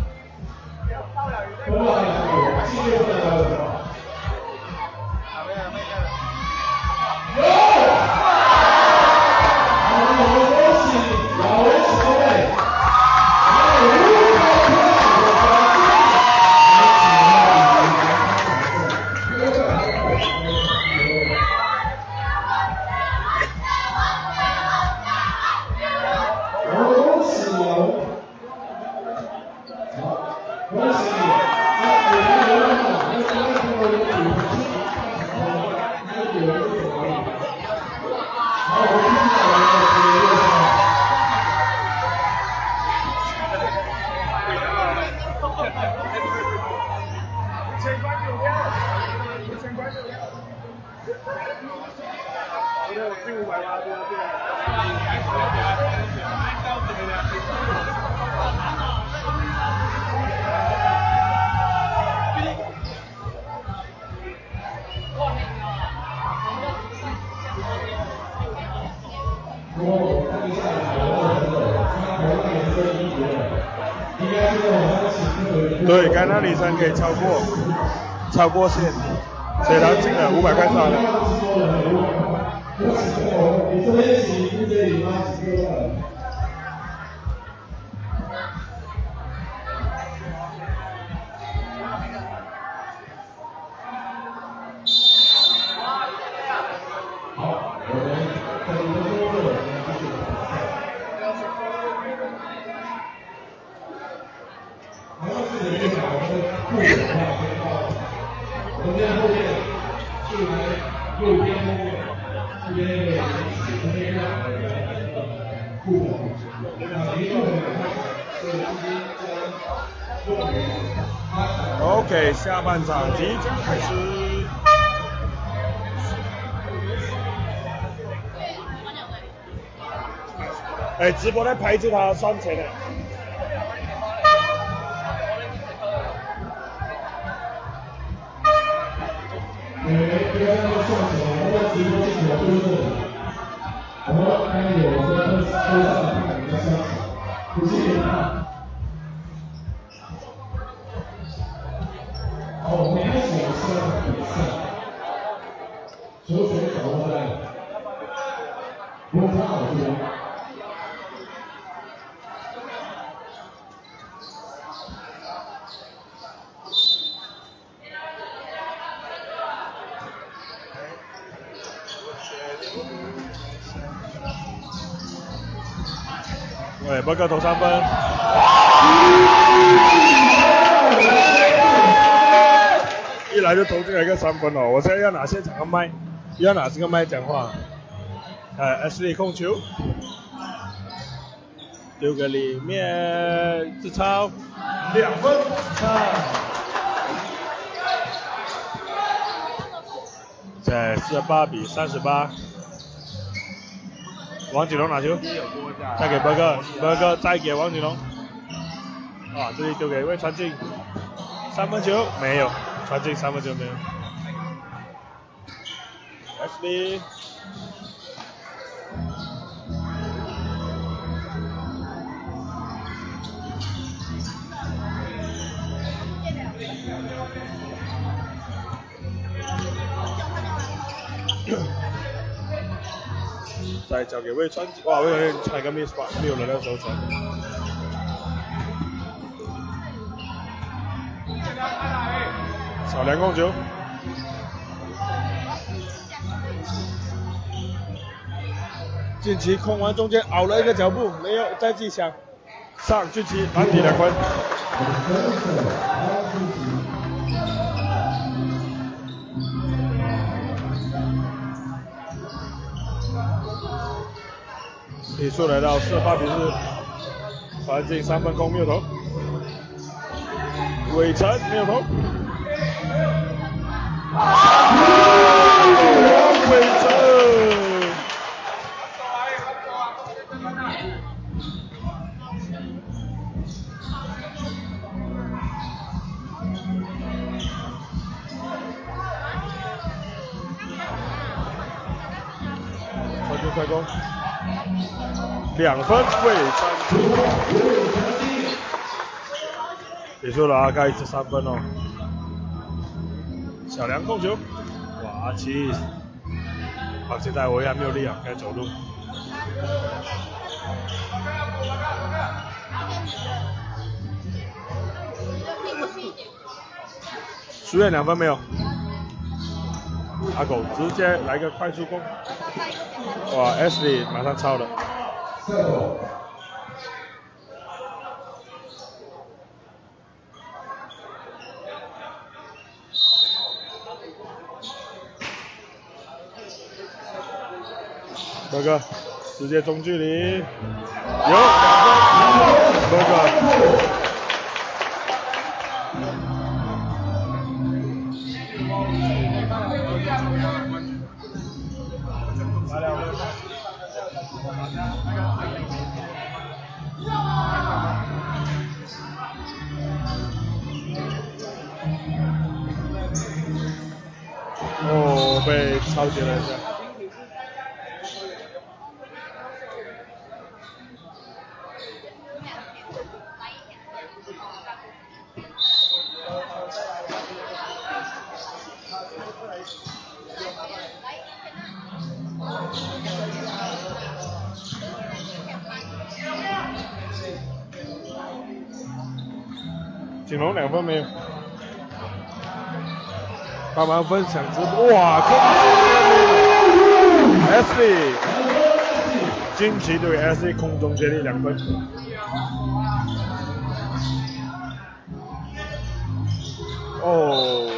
多少年了？七月份来的。有。好，我们恭喜老十位，还有五百块的对，刚才那女生可以超过，超过线，所以她进了五百块上了。 你这边洗不这里吗？几个了？好，我们在你的工作继续往下。然后是你把我们的护手画先到，我们在后面是来右边后面，这边那个这边让护手，那一路的是直接将右边。 OK， 下半场即将开始。哎，直播在拍着他算钱的。 呃，不要那么算钱，我们直播进来就是我们还有个车上看你的消息，不信你看。好，我们开始下比赛，球权掌握在翁超这边。 对，波哥投三分。一来就投进来一个三分哦！我现在要拿现场的麦，要拿这个麦讲话。呃 ，S 里控球，丢给里面，自超，两分，在四十八比三十八。王锦龙拿球，再给波哥，波哥再给王锦龙。啊，这里丢给魏传进，三分球没有。传进三分球没有 ，S B， 再交给魏川，哇，魏传进传一个 miss 吧，没有人那时候传。小梁控球，近期控完中间凹了一个脚步，没有再继抢，上近期篮底两分。比数来到四十八比四，传进三分空没有投，伟成没有投。伟成。 快攻，两分未三进。结束了啊，该十三分哦。小梁控球，哇，阿奇，啊，现在我还没有力啊，该走路。输远两分没有。阿狗直接来个快速攻，哇 ，Ashley 马上超了。哥哥，直接中距离，有两分，哥哥。哦，被超截了一下。锦龙两分没有，帮忙分享直播，哇，空中接力 ，S C， 惊奇对 S C 空中接力两分，哦，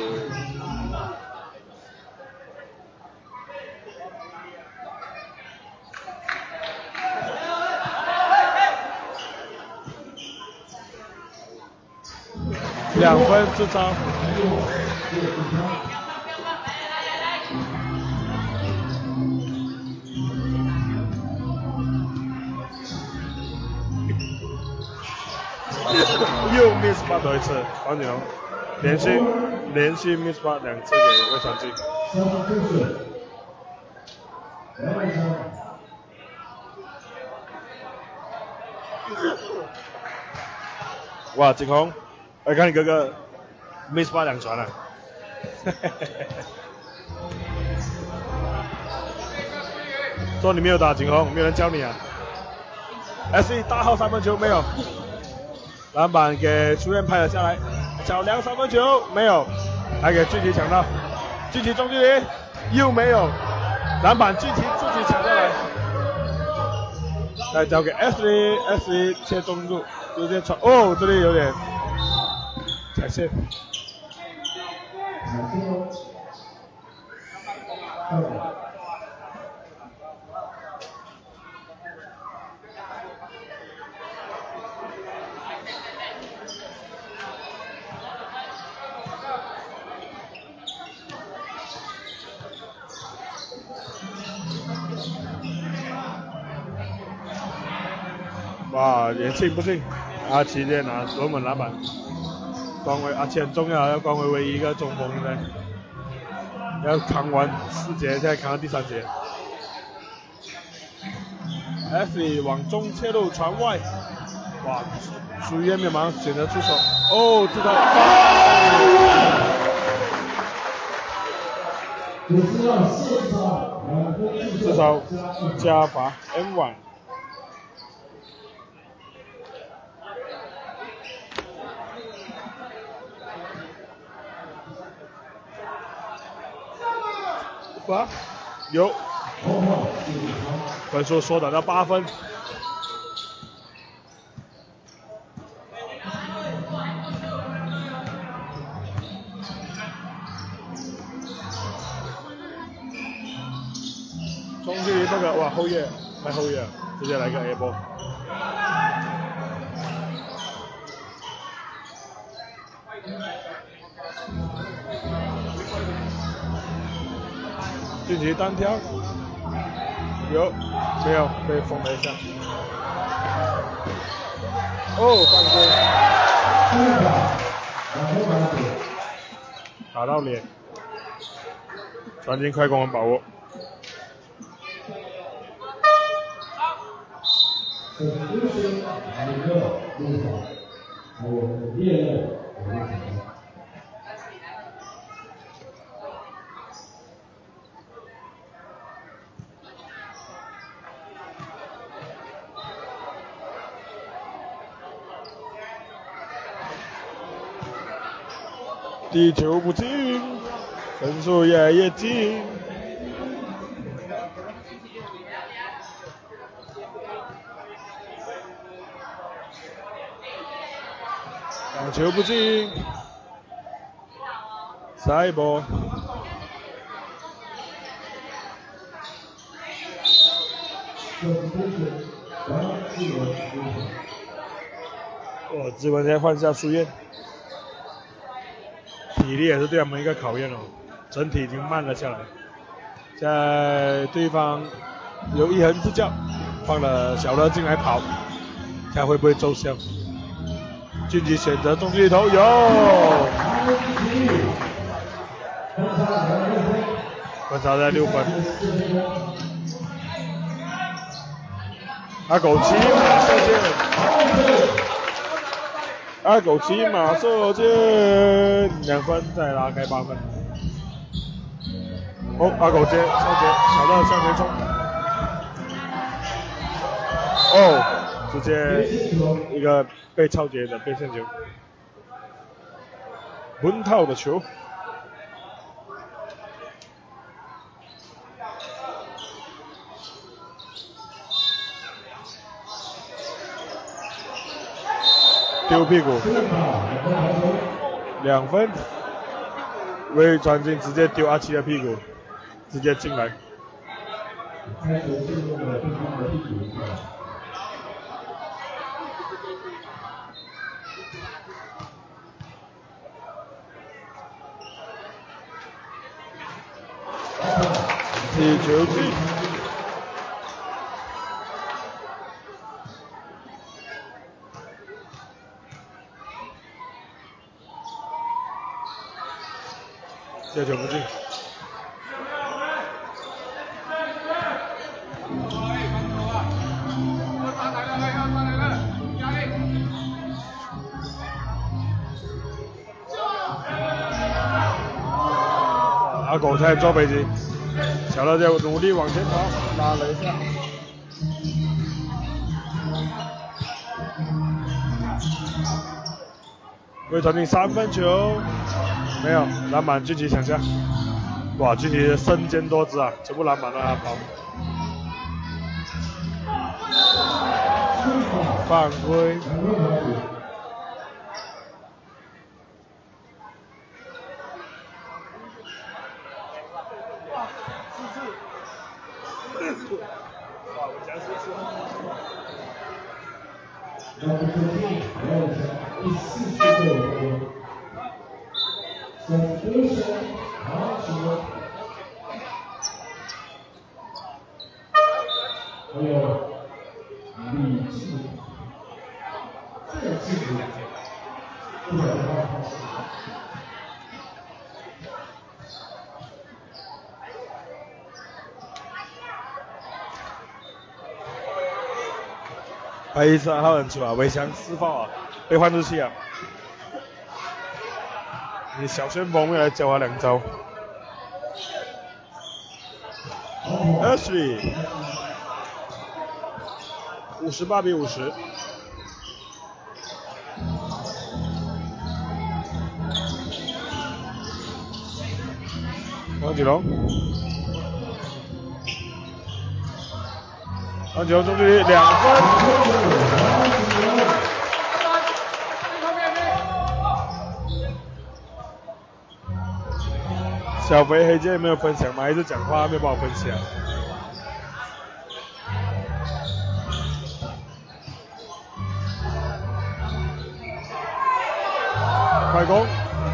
两分制造。又 miss 八多一次，黄景龙连续连续 miss 八两次给魏传基。哇，景宏，来看你哥哥 miss 八两传了。说你没有打景宏，没有人教你啊。S E 大号三分球没有。篮板给书院拍了下来，小梁三分球没有，还给具体抢到，具体中距离又没有，篮板具体自己抢下来，再交给 S 一 S 一切中路直接传，哦，这里有点踩线。哇，也信不信？阿奇直接拿夺门篮板，光辉阿奇很重要，要光辉唯一一个中锋的，要扛完四节，现在扛到第三节。F 往中切入传外，哇，苏彦没有马上选择出手，哦，知道。至少加罚 N one。罚有，分数缩短到八分。中距离这个哇后叶，太后叶了，直接来个 A 波。晋级单挑，有没有被封了一下？哦，犯规，打到脸，传进快攻很把握。 是优先来一个入场，还有烈热入场。 地球不近，分数越来越近。网球不进，下一波。哦，直播间换下苏燕，体力也是对他们一个考验哦，整体已经慢了下来。在对方有一横之教，放了小乐进来跑，看会不会奏效。晋级选择中距投有，分差在六分。阿狗骑马射箭，阿狗骑马射箭，两分再拉开八分。哦，阿狗接超接，小乐向前冲。哦，直接一个被超截的变线球，温套的球。丢屁股，两分，未传进直接丢阿七的屁股，直接进来。踢球进。接球不进。阿狗在抓北京，小乐在努力往前跑，拉了一下。未传进三分球。没有，篮板晋级抢下。哇，晋级身兼多职啊，全部篮板让他跑。犯规。哇，我讲四次。 第四次的从优先拿球，还有李志，这个技术不能让他失败。 白一十二号人出啊，围墙释放啊，被换出去啊。你小旋风又来教他两招。Ashley， 五十八比五十。王启龙，王启龙中距离两分。小肥黑姐没有分享吗？还是讲话没有帮我分享？快攻！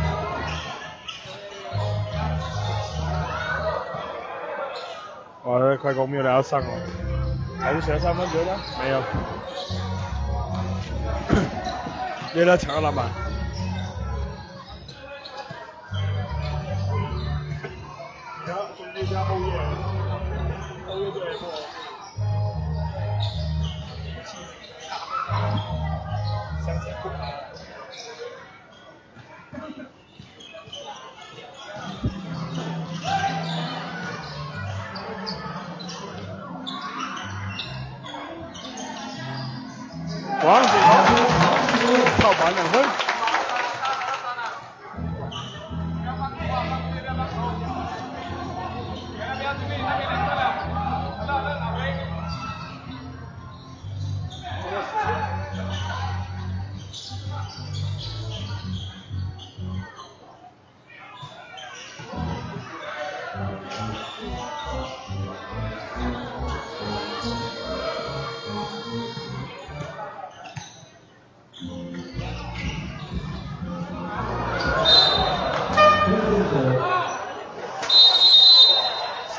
哇，快攻没有聊上哦，还是选三分球呢？没有，为了抢个篮板。加后叶，后叶对后。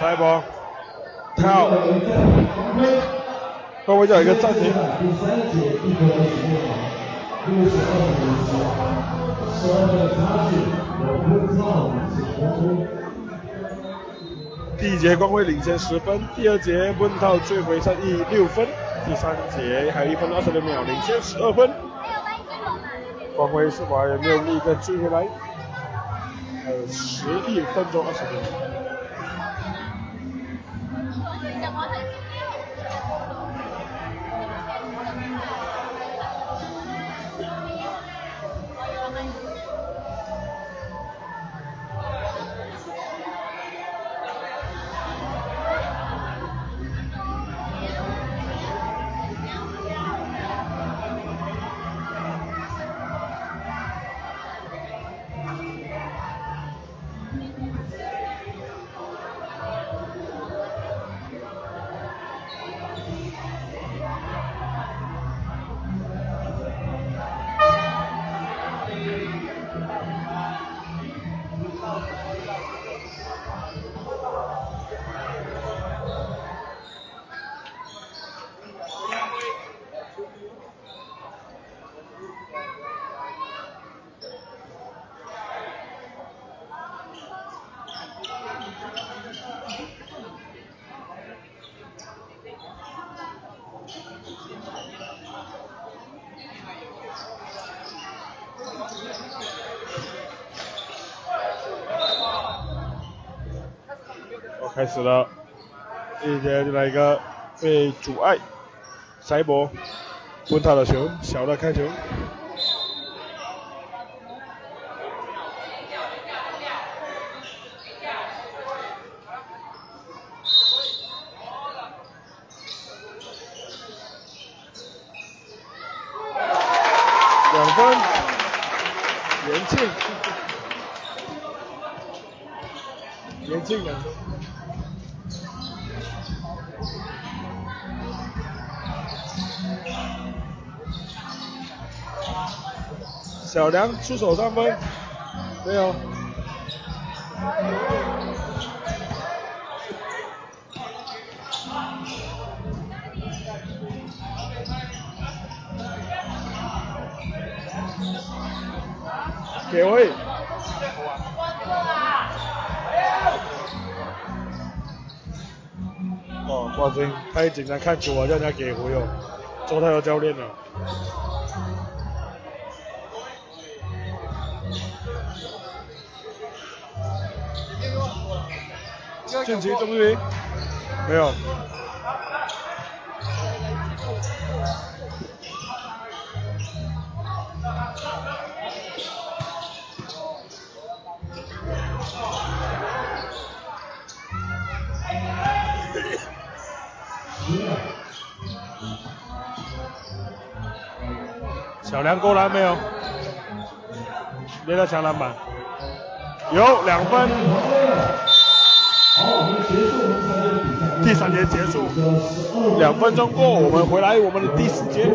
下一波，跳，会不会有一个暂停？第一节光辉领先十分，第二节问涛追回善意六分，第三节还有一分二十六秒领先十二分。光辉是否还有没有立刻追回来？还有十一分钟二十秒。开始了，一节就来一个被阻碍，下一波，问他的球，小的开球。两分，延庆，延庆两分。小梁出手三分，没有。给位。哦，冠军太紧张看球啊，让人家给回哦，周太有教练了。晋级终于没有。小梁勾篮没有？连到抢篮板，有两分。第三节结束，两分钟过，我们回来我们的第四节。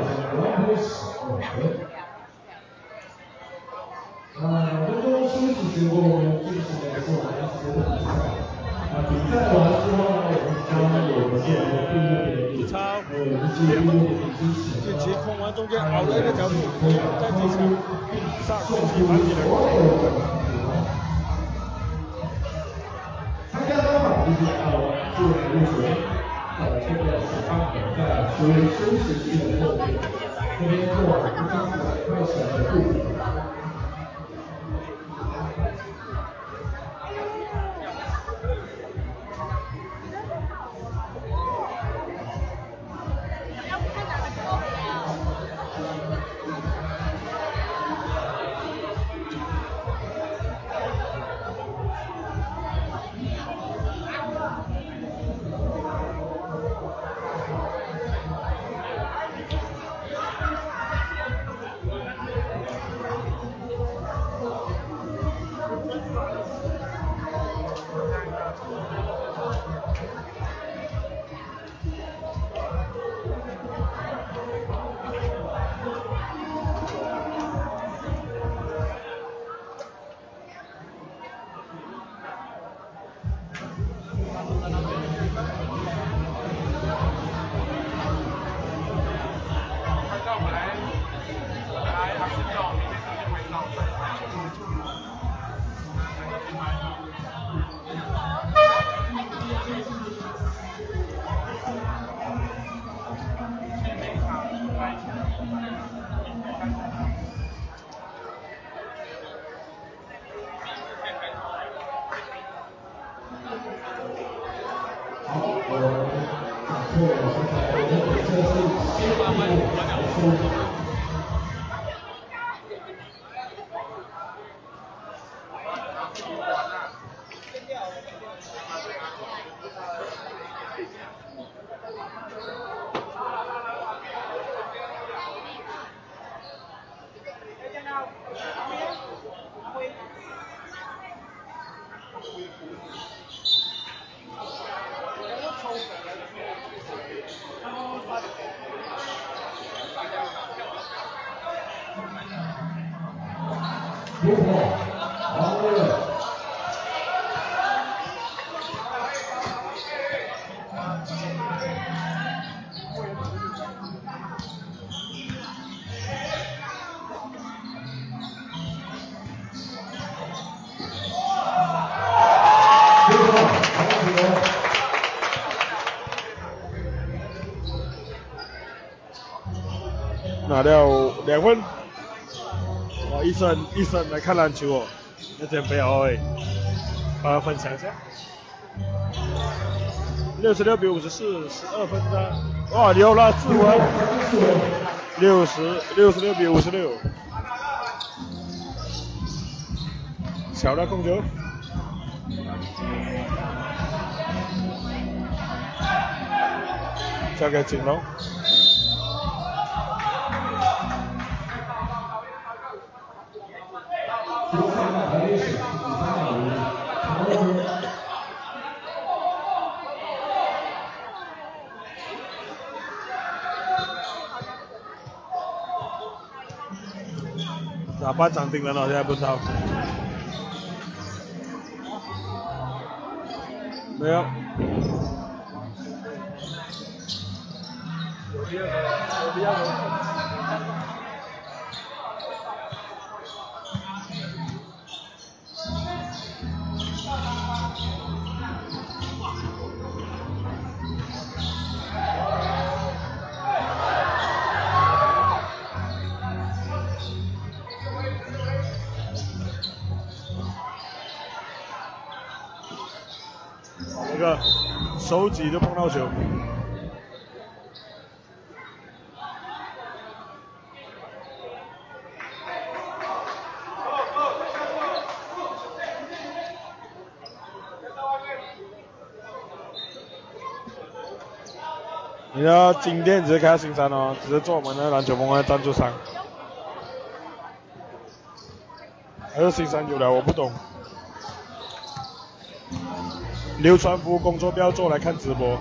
一超近期空完中间熬了一个角度，在技巧上近期反击了。参加的话就是要做入水，呃，这个小胖在属于休息区的后面，这边做一三四块小的步。 如果王威尔拿掉两分。哇，医生医生来看篮球哦，要减肥哦哎，帮他分享一下。六十六比五十四，十二分的，哇，留了四分。六十六十六比五十六。小的控球。交给景龙。打班长盯人了，现在不知道。没有。有第二个，有第二个。那个手挤就碰到球。你要今天只是开新山哦，只是做我们的篮球梦的赞助商。还是新山有的我不懂。流传服务工作不要做，来看直播。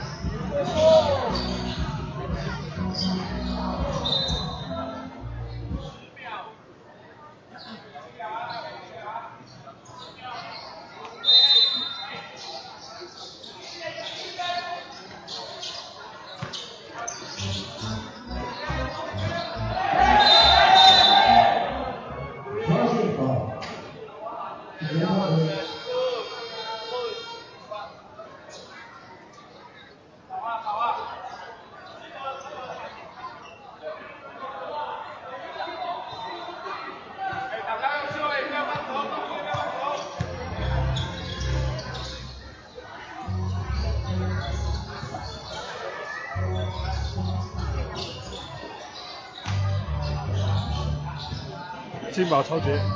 金宝超杰。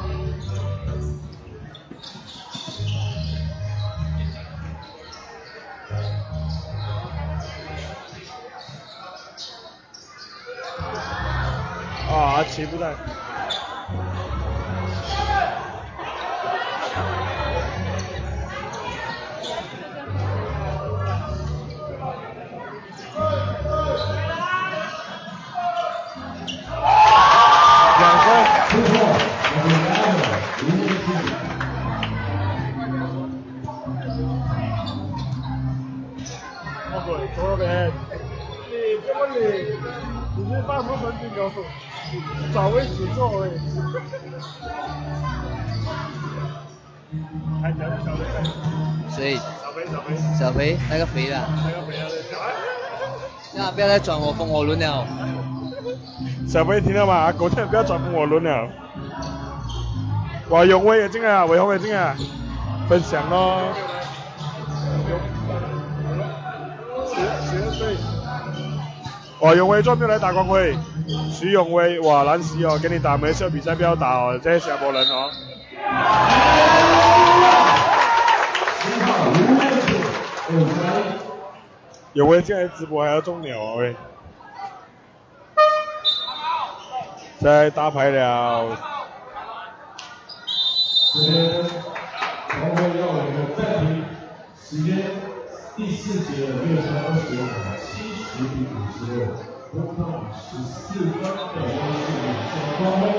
啊，阿奇不在。找位置坐位。 还叫小飞飞。 谁？ 小飞小飞。 小飞，那个肥的。 那个肥的小孩。 那不要再转我风火轮了。 小飞听到嘛？昨天不要转风火轮了。哇，永威也进来啊，伟宏也进来啊，分享咯。十十二岁。哇，永威专门来打光辉。徐永威，哇，难死哦，跟你打美式比赛不要打哦，这些小波人哦。永威进来直播还要中鸟哦喂。再打牌了。 这边黄辉要我们暂停时间，第四节的六三二十五码七十比五十六，不到十四分的优势领先黄辉。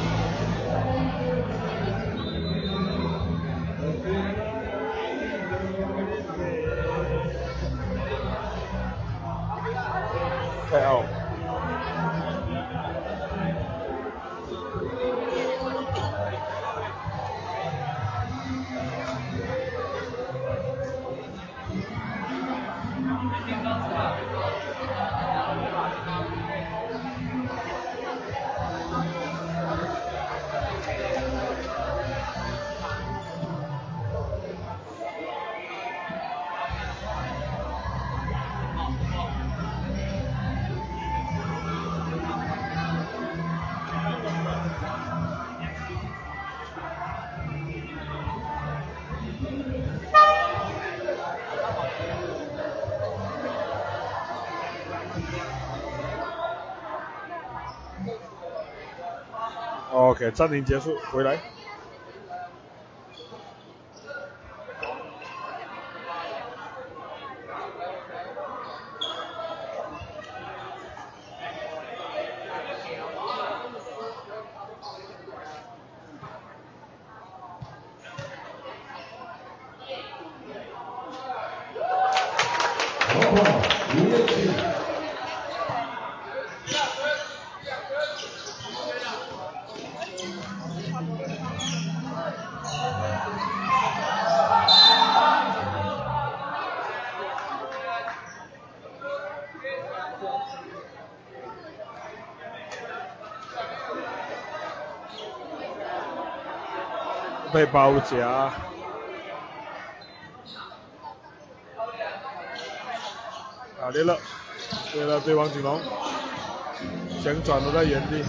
太傲。OK， 暂停结束，回来。被包夹。打裂了，对了，对王景龙，想转都在原地。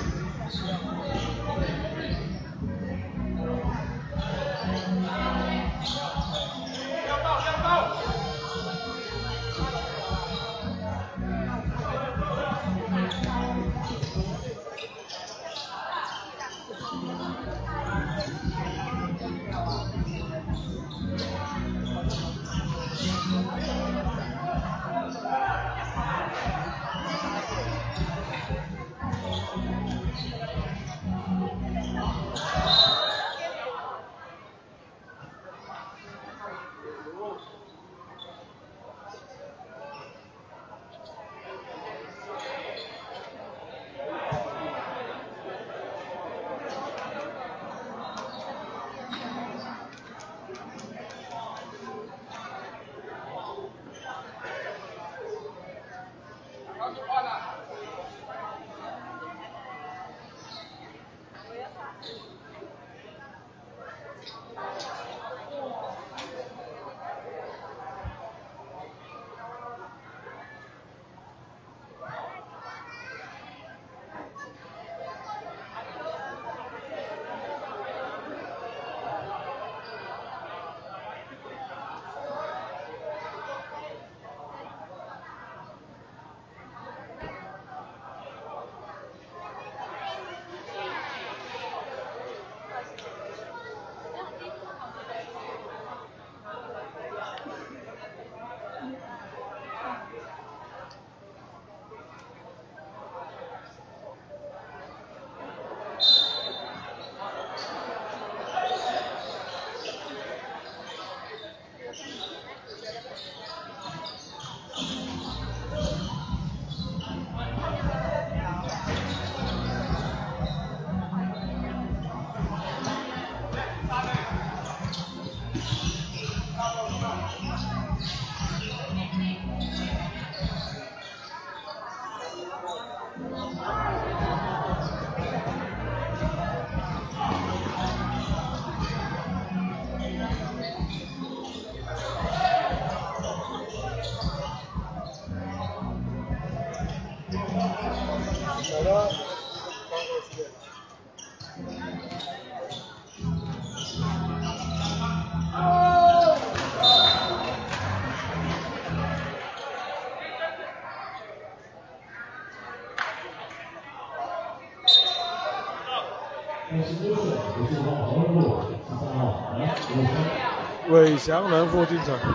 韦祥仁副进场。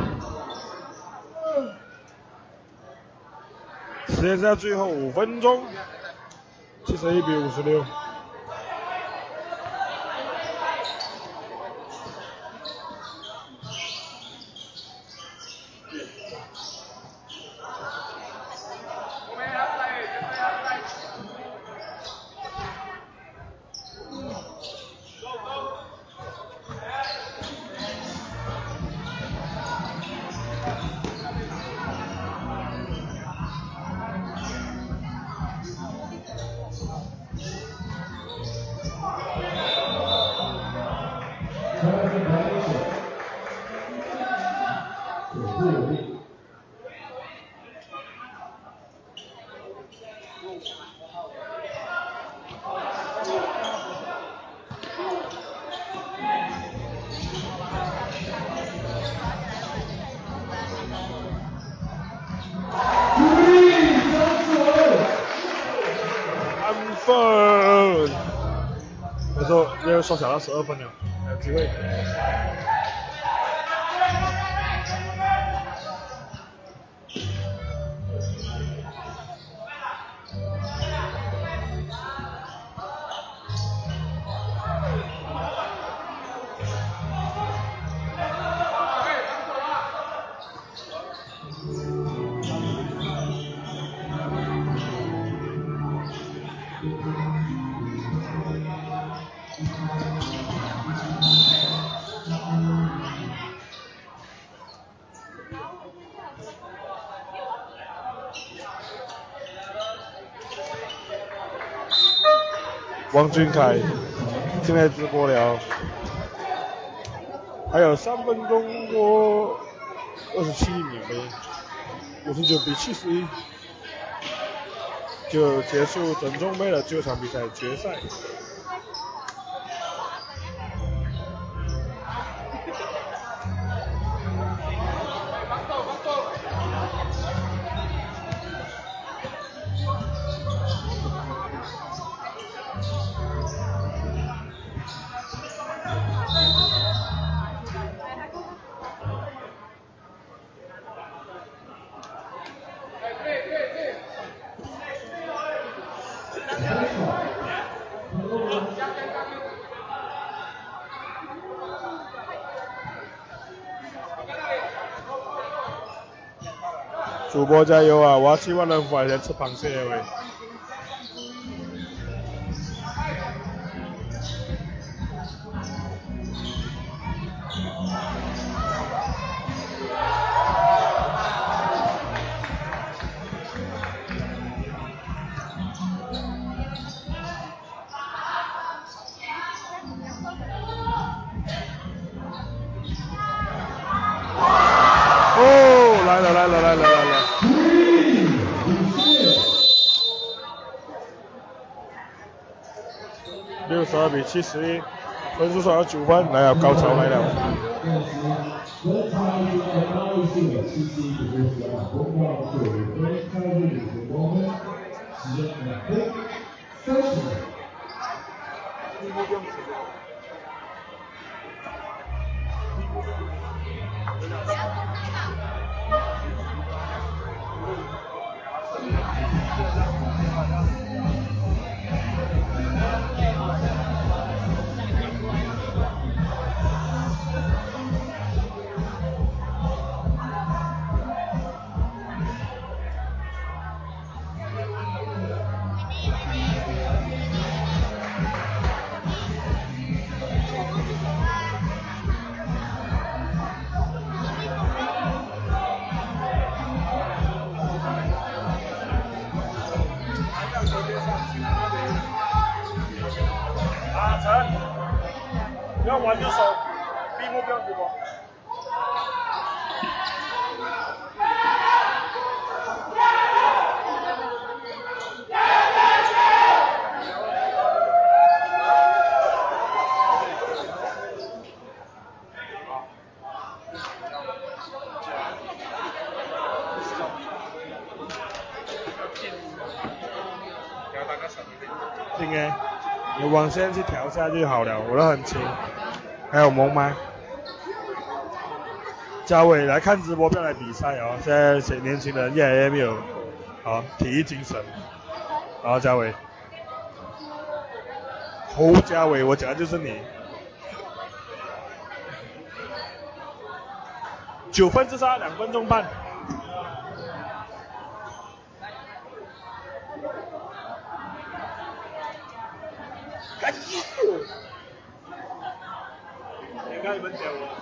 时间在最后五分钟，七十一比五十六。那时候又缩小到十二分了，还有机会。王俊凯现在直播了，还有三分钟多二十七秒呗，五十九比七十一，就结束整中杯的九场比赛决赛。主播加油啊！我要去万人府海鲜吃螃蟹喂。哦，来了来了来了来了！六十二比七十一，分数少了九分，来了高潮来了。啊，陈，不要玩就手，闭幕不要直播。应该，你网线去调下就好了，我都很轻。还有萌吗？ 嘉伟来看直播，不要来比赛哦。现在些年轻人越来越没有好体育精神。好，嘉伟，侯嘉伟，我讲的就是你。九分之差，两分钟半。哎呦！你看你们屌我。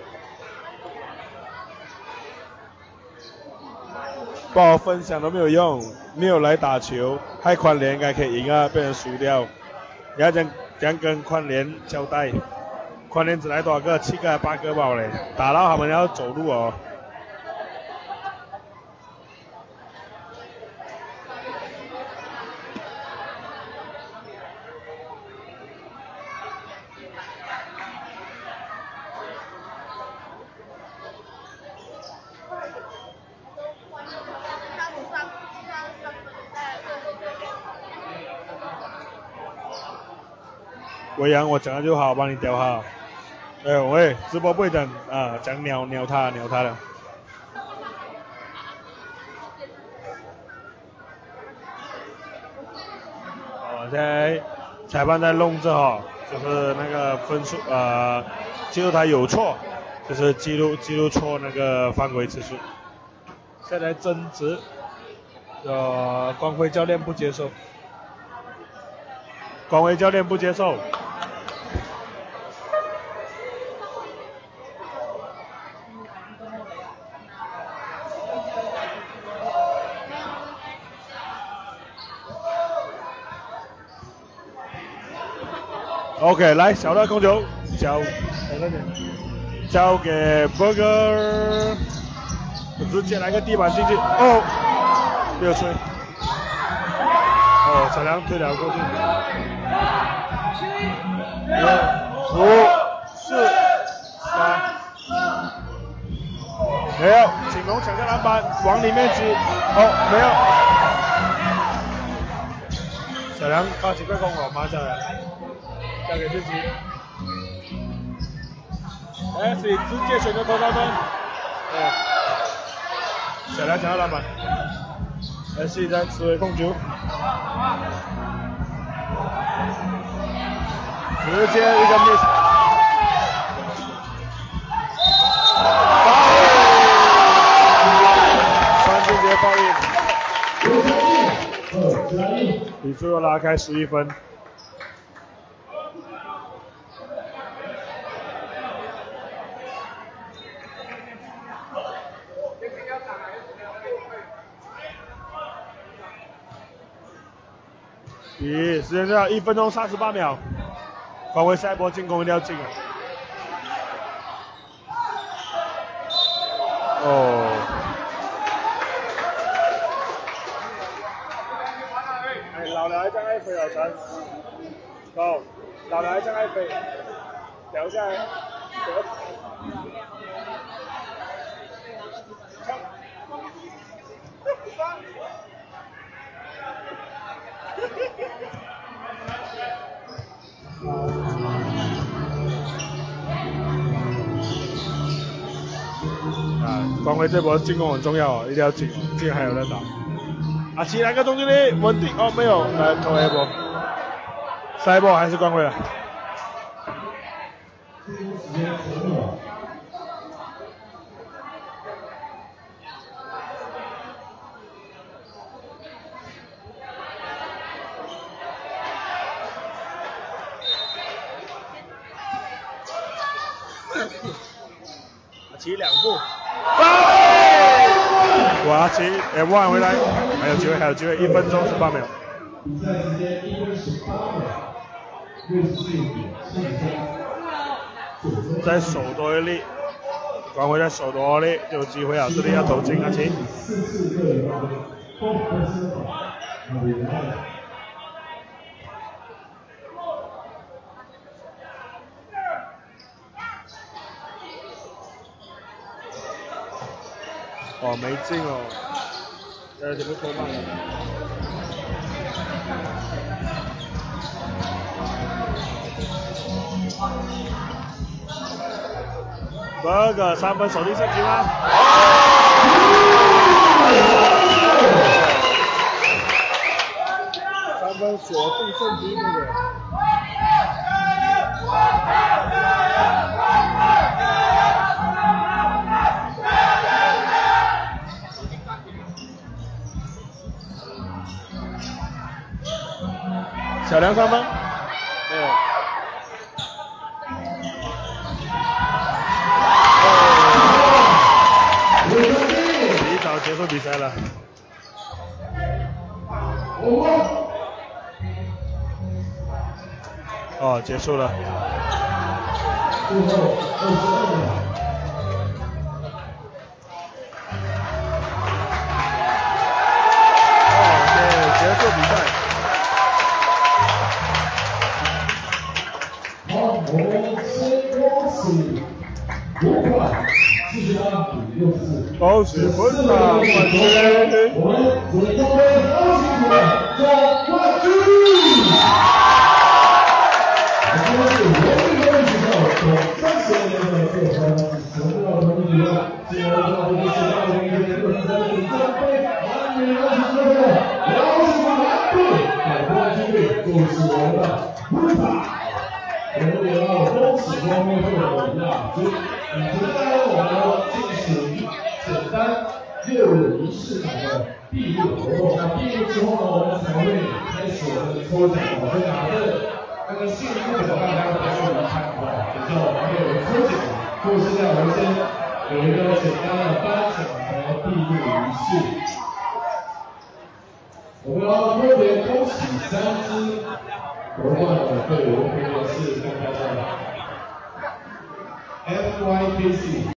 不好分享都没有用，没有来打球，害宽联应该可以赢啊，被人输掉。你要讲讲跟宽联交代，宽联只来多少个？七个还八个吧嘞，打到他们要走路哦。维扬，我讲的就好，帮你调好。哎喂，直播不会讲啊，讲鸟鸟他鸟他的。哦，现在裁判在弄着哈，就是那个分数呃，记录他有错，就是记录记录错那个犯规次数。现在争执，呃，光辉教练不接受，光辉教练不接受。OK， 来小的控球，交，交给 Burger， 直接来个地板进去，哦，没有吹，哦，小梁推了过去，五、四、三，没有，景龙抢下篮板，往里面挤，哦，没有，小梁发起快攻了，马上来。交给自己 ，S 直接选择投三分，对，小梁抢到篮板 ，S 在持卫控球，直接一个 miss， 三进节报应，比数又拉开十一分。咦，时间到一分钟三十八秒，光辉下一波进攻一定要进啊！哦，哎，老了还將愛飛流產，好，老了還將愛飛，掉下來，得。啊，光辉这波进攻很重要哦，一定要进，进还有人打。阿奇来个中距离，稳定哦，没有，来投一波，下一波还是光辉了。阿奇两步，哇，阿奇哎挽回来，还有机会，还有机会，一分钟十八秒。比赛时间一分十八秒，六十四点四三。再守多一粒，光辉再守多一粒就有机会啊！这里要投进阿奇。哦，没进哦，现在全部拖慢了。 Burger 三分锁定胜局吗？三分锁定胜局那个。小梁三分。对。提早结束比赛了。哦，结束了。哦，对，结束比赛。 好，我们先恭喜五款四十八比六十四， 恭喜分大冠军！ 我们最终的高兴组总冠军。我们是国立高级学校总三十二年的课程，荣耀同学，今年到这个学校的一个六十三的奖杯，男女高级学校辽宁蓝队海关军队就是我们的五款。我们也要恭喜光辉队的亚军，以及带来我们进行简单又仪式感的闭幕活动。那闭幕之后呢，我们才会开始我们的抽奖，我会拿着那个幸福表，大家不要离开，好不好？等一下我们会有抽奖，或者现在我们先有一个简单的颁奖和闭幕仪式。我们要特别恭喜三支夺冠的队伍，分别是大家的 F Y K C。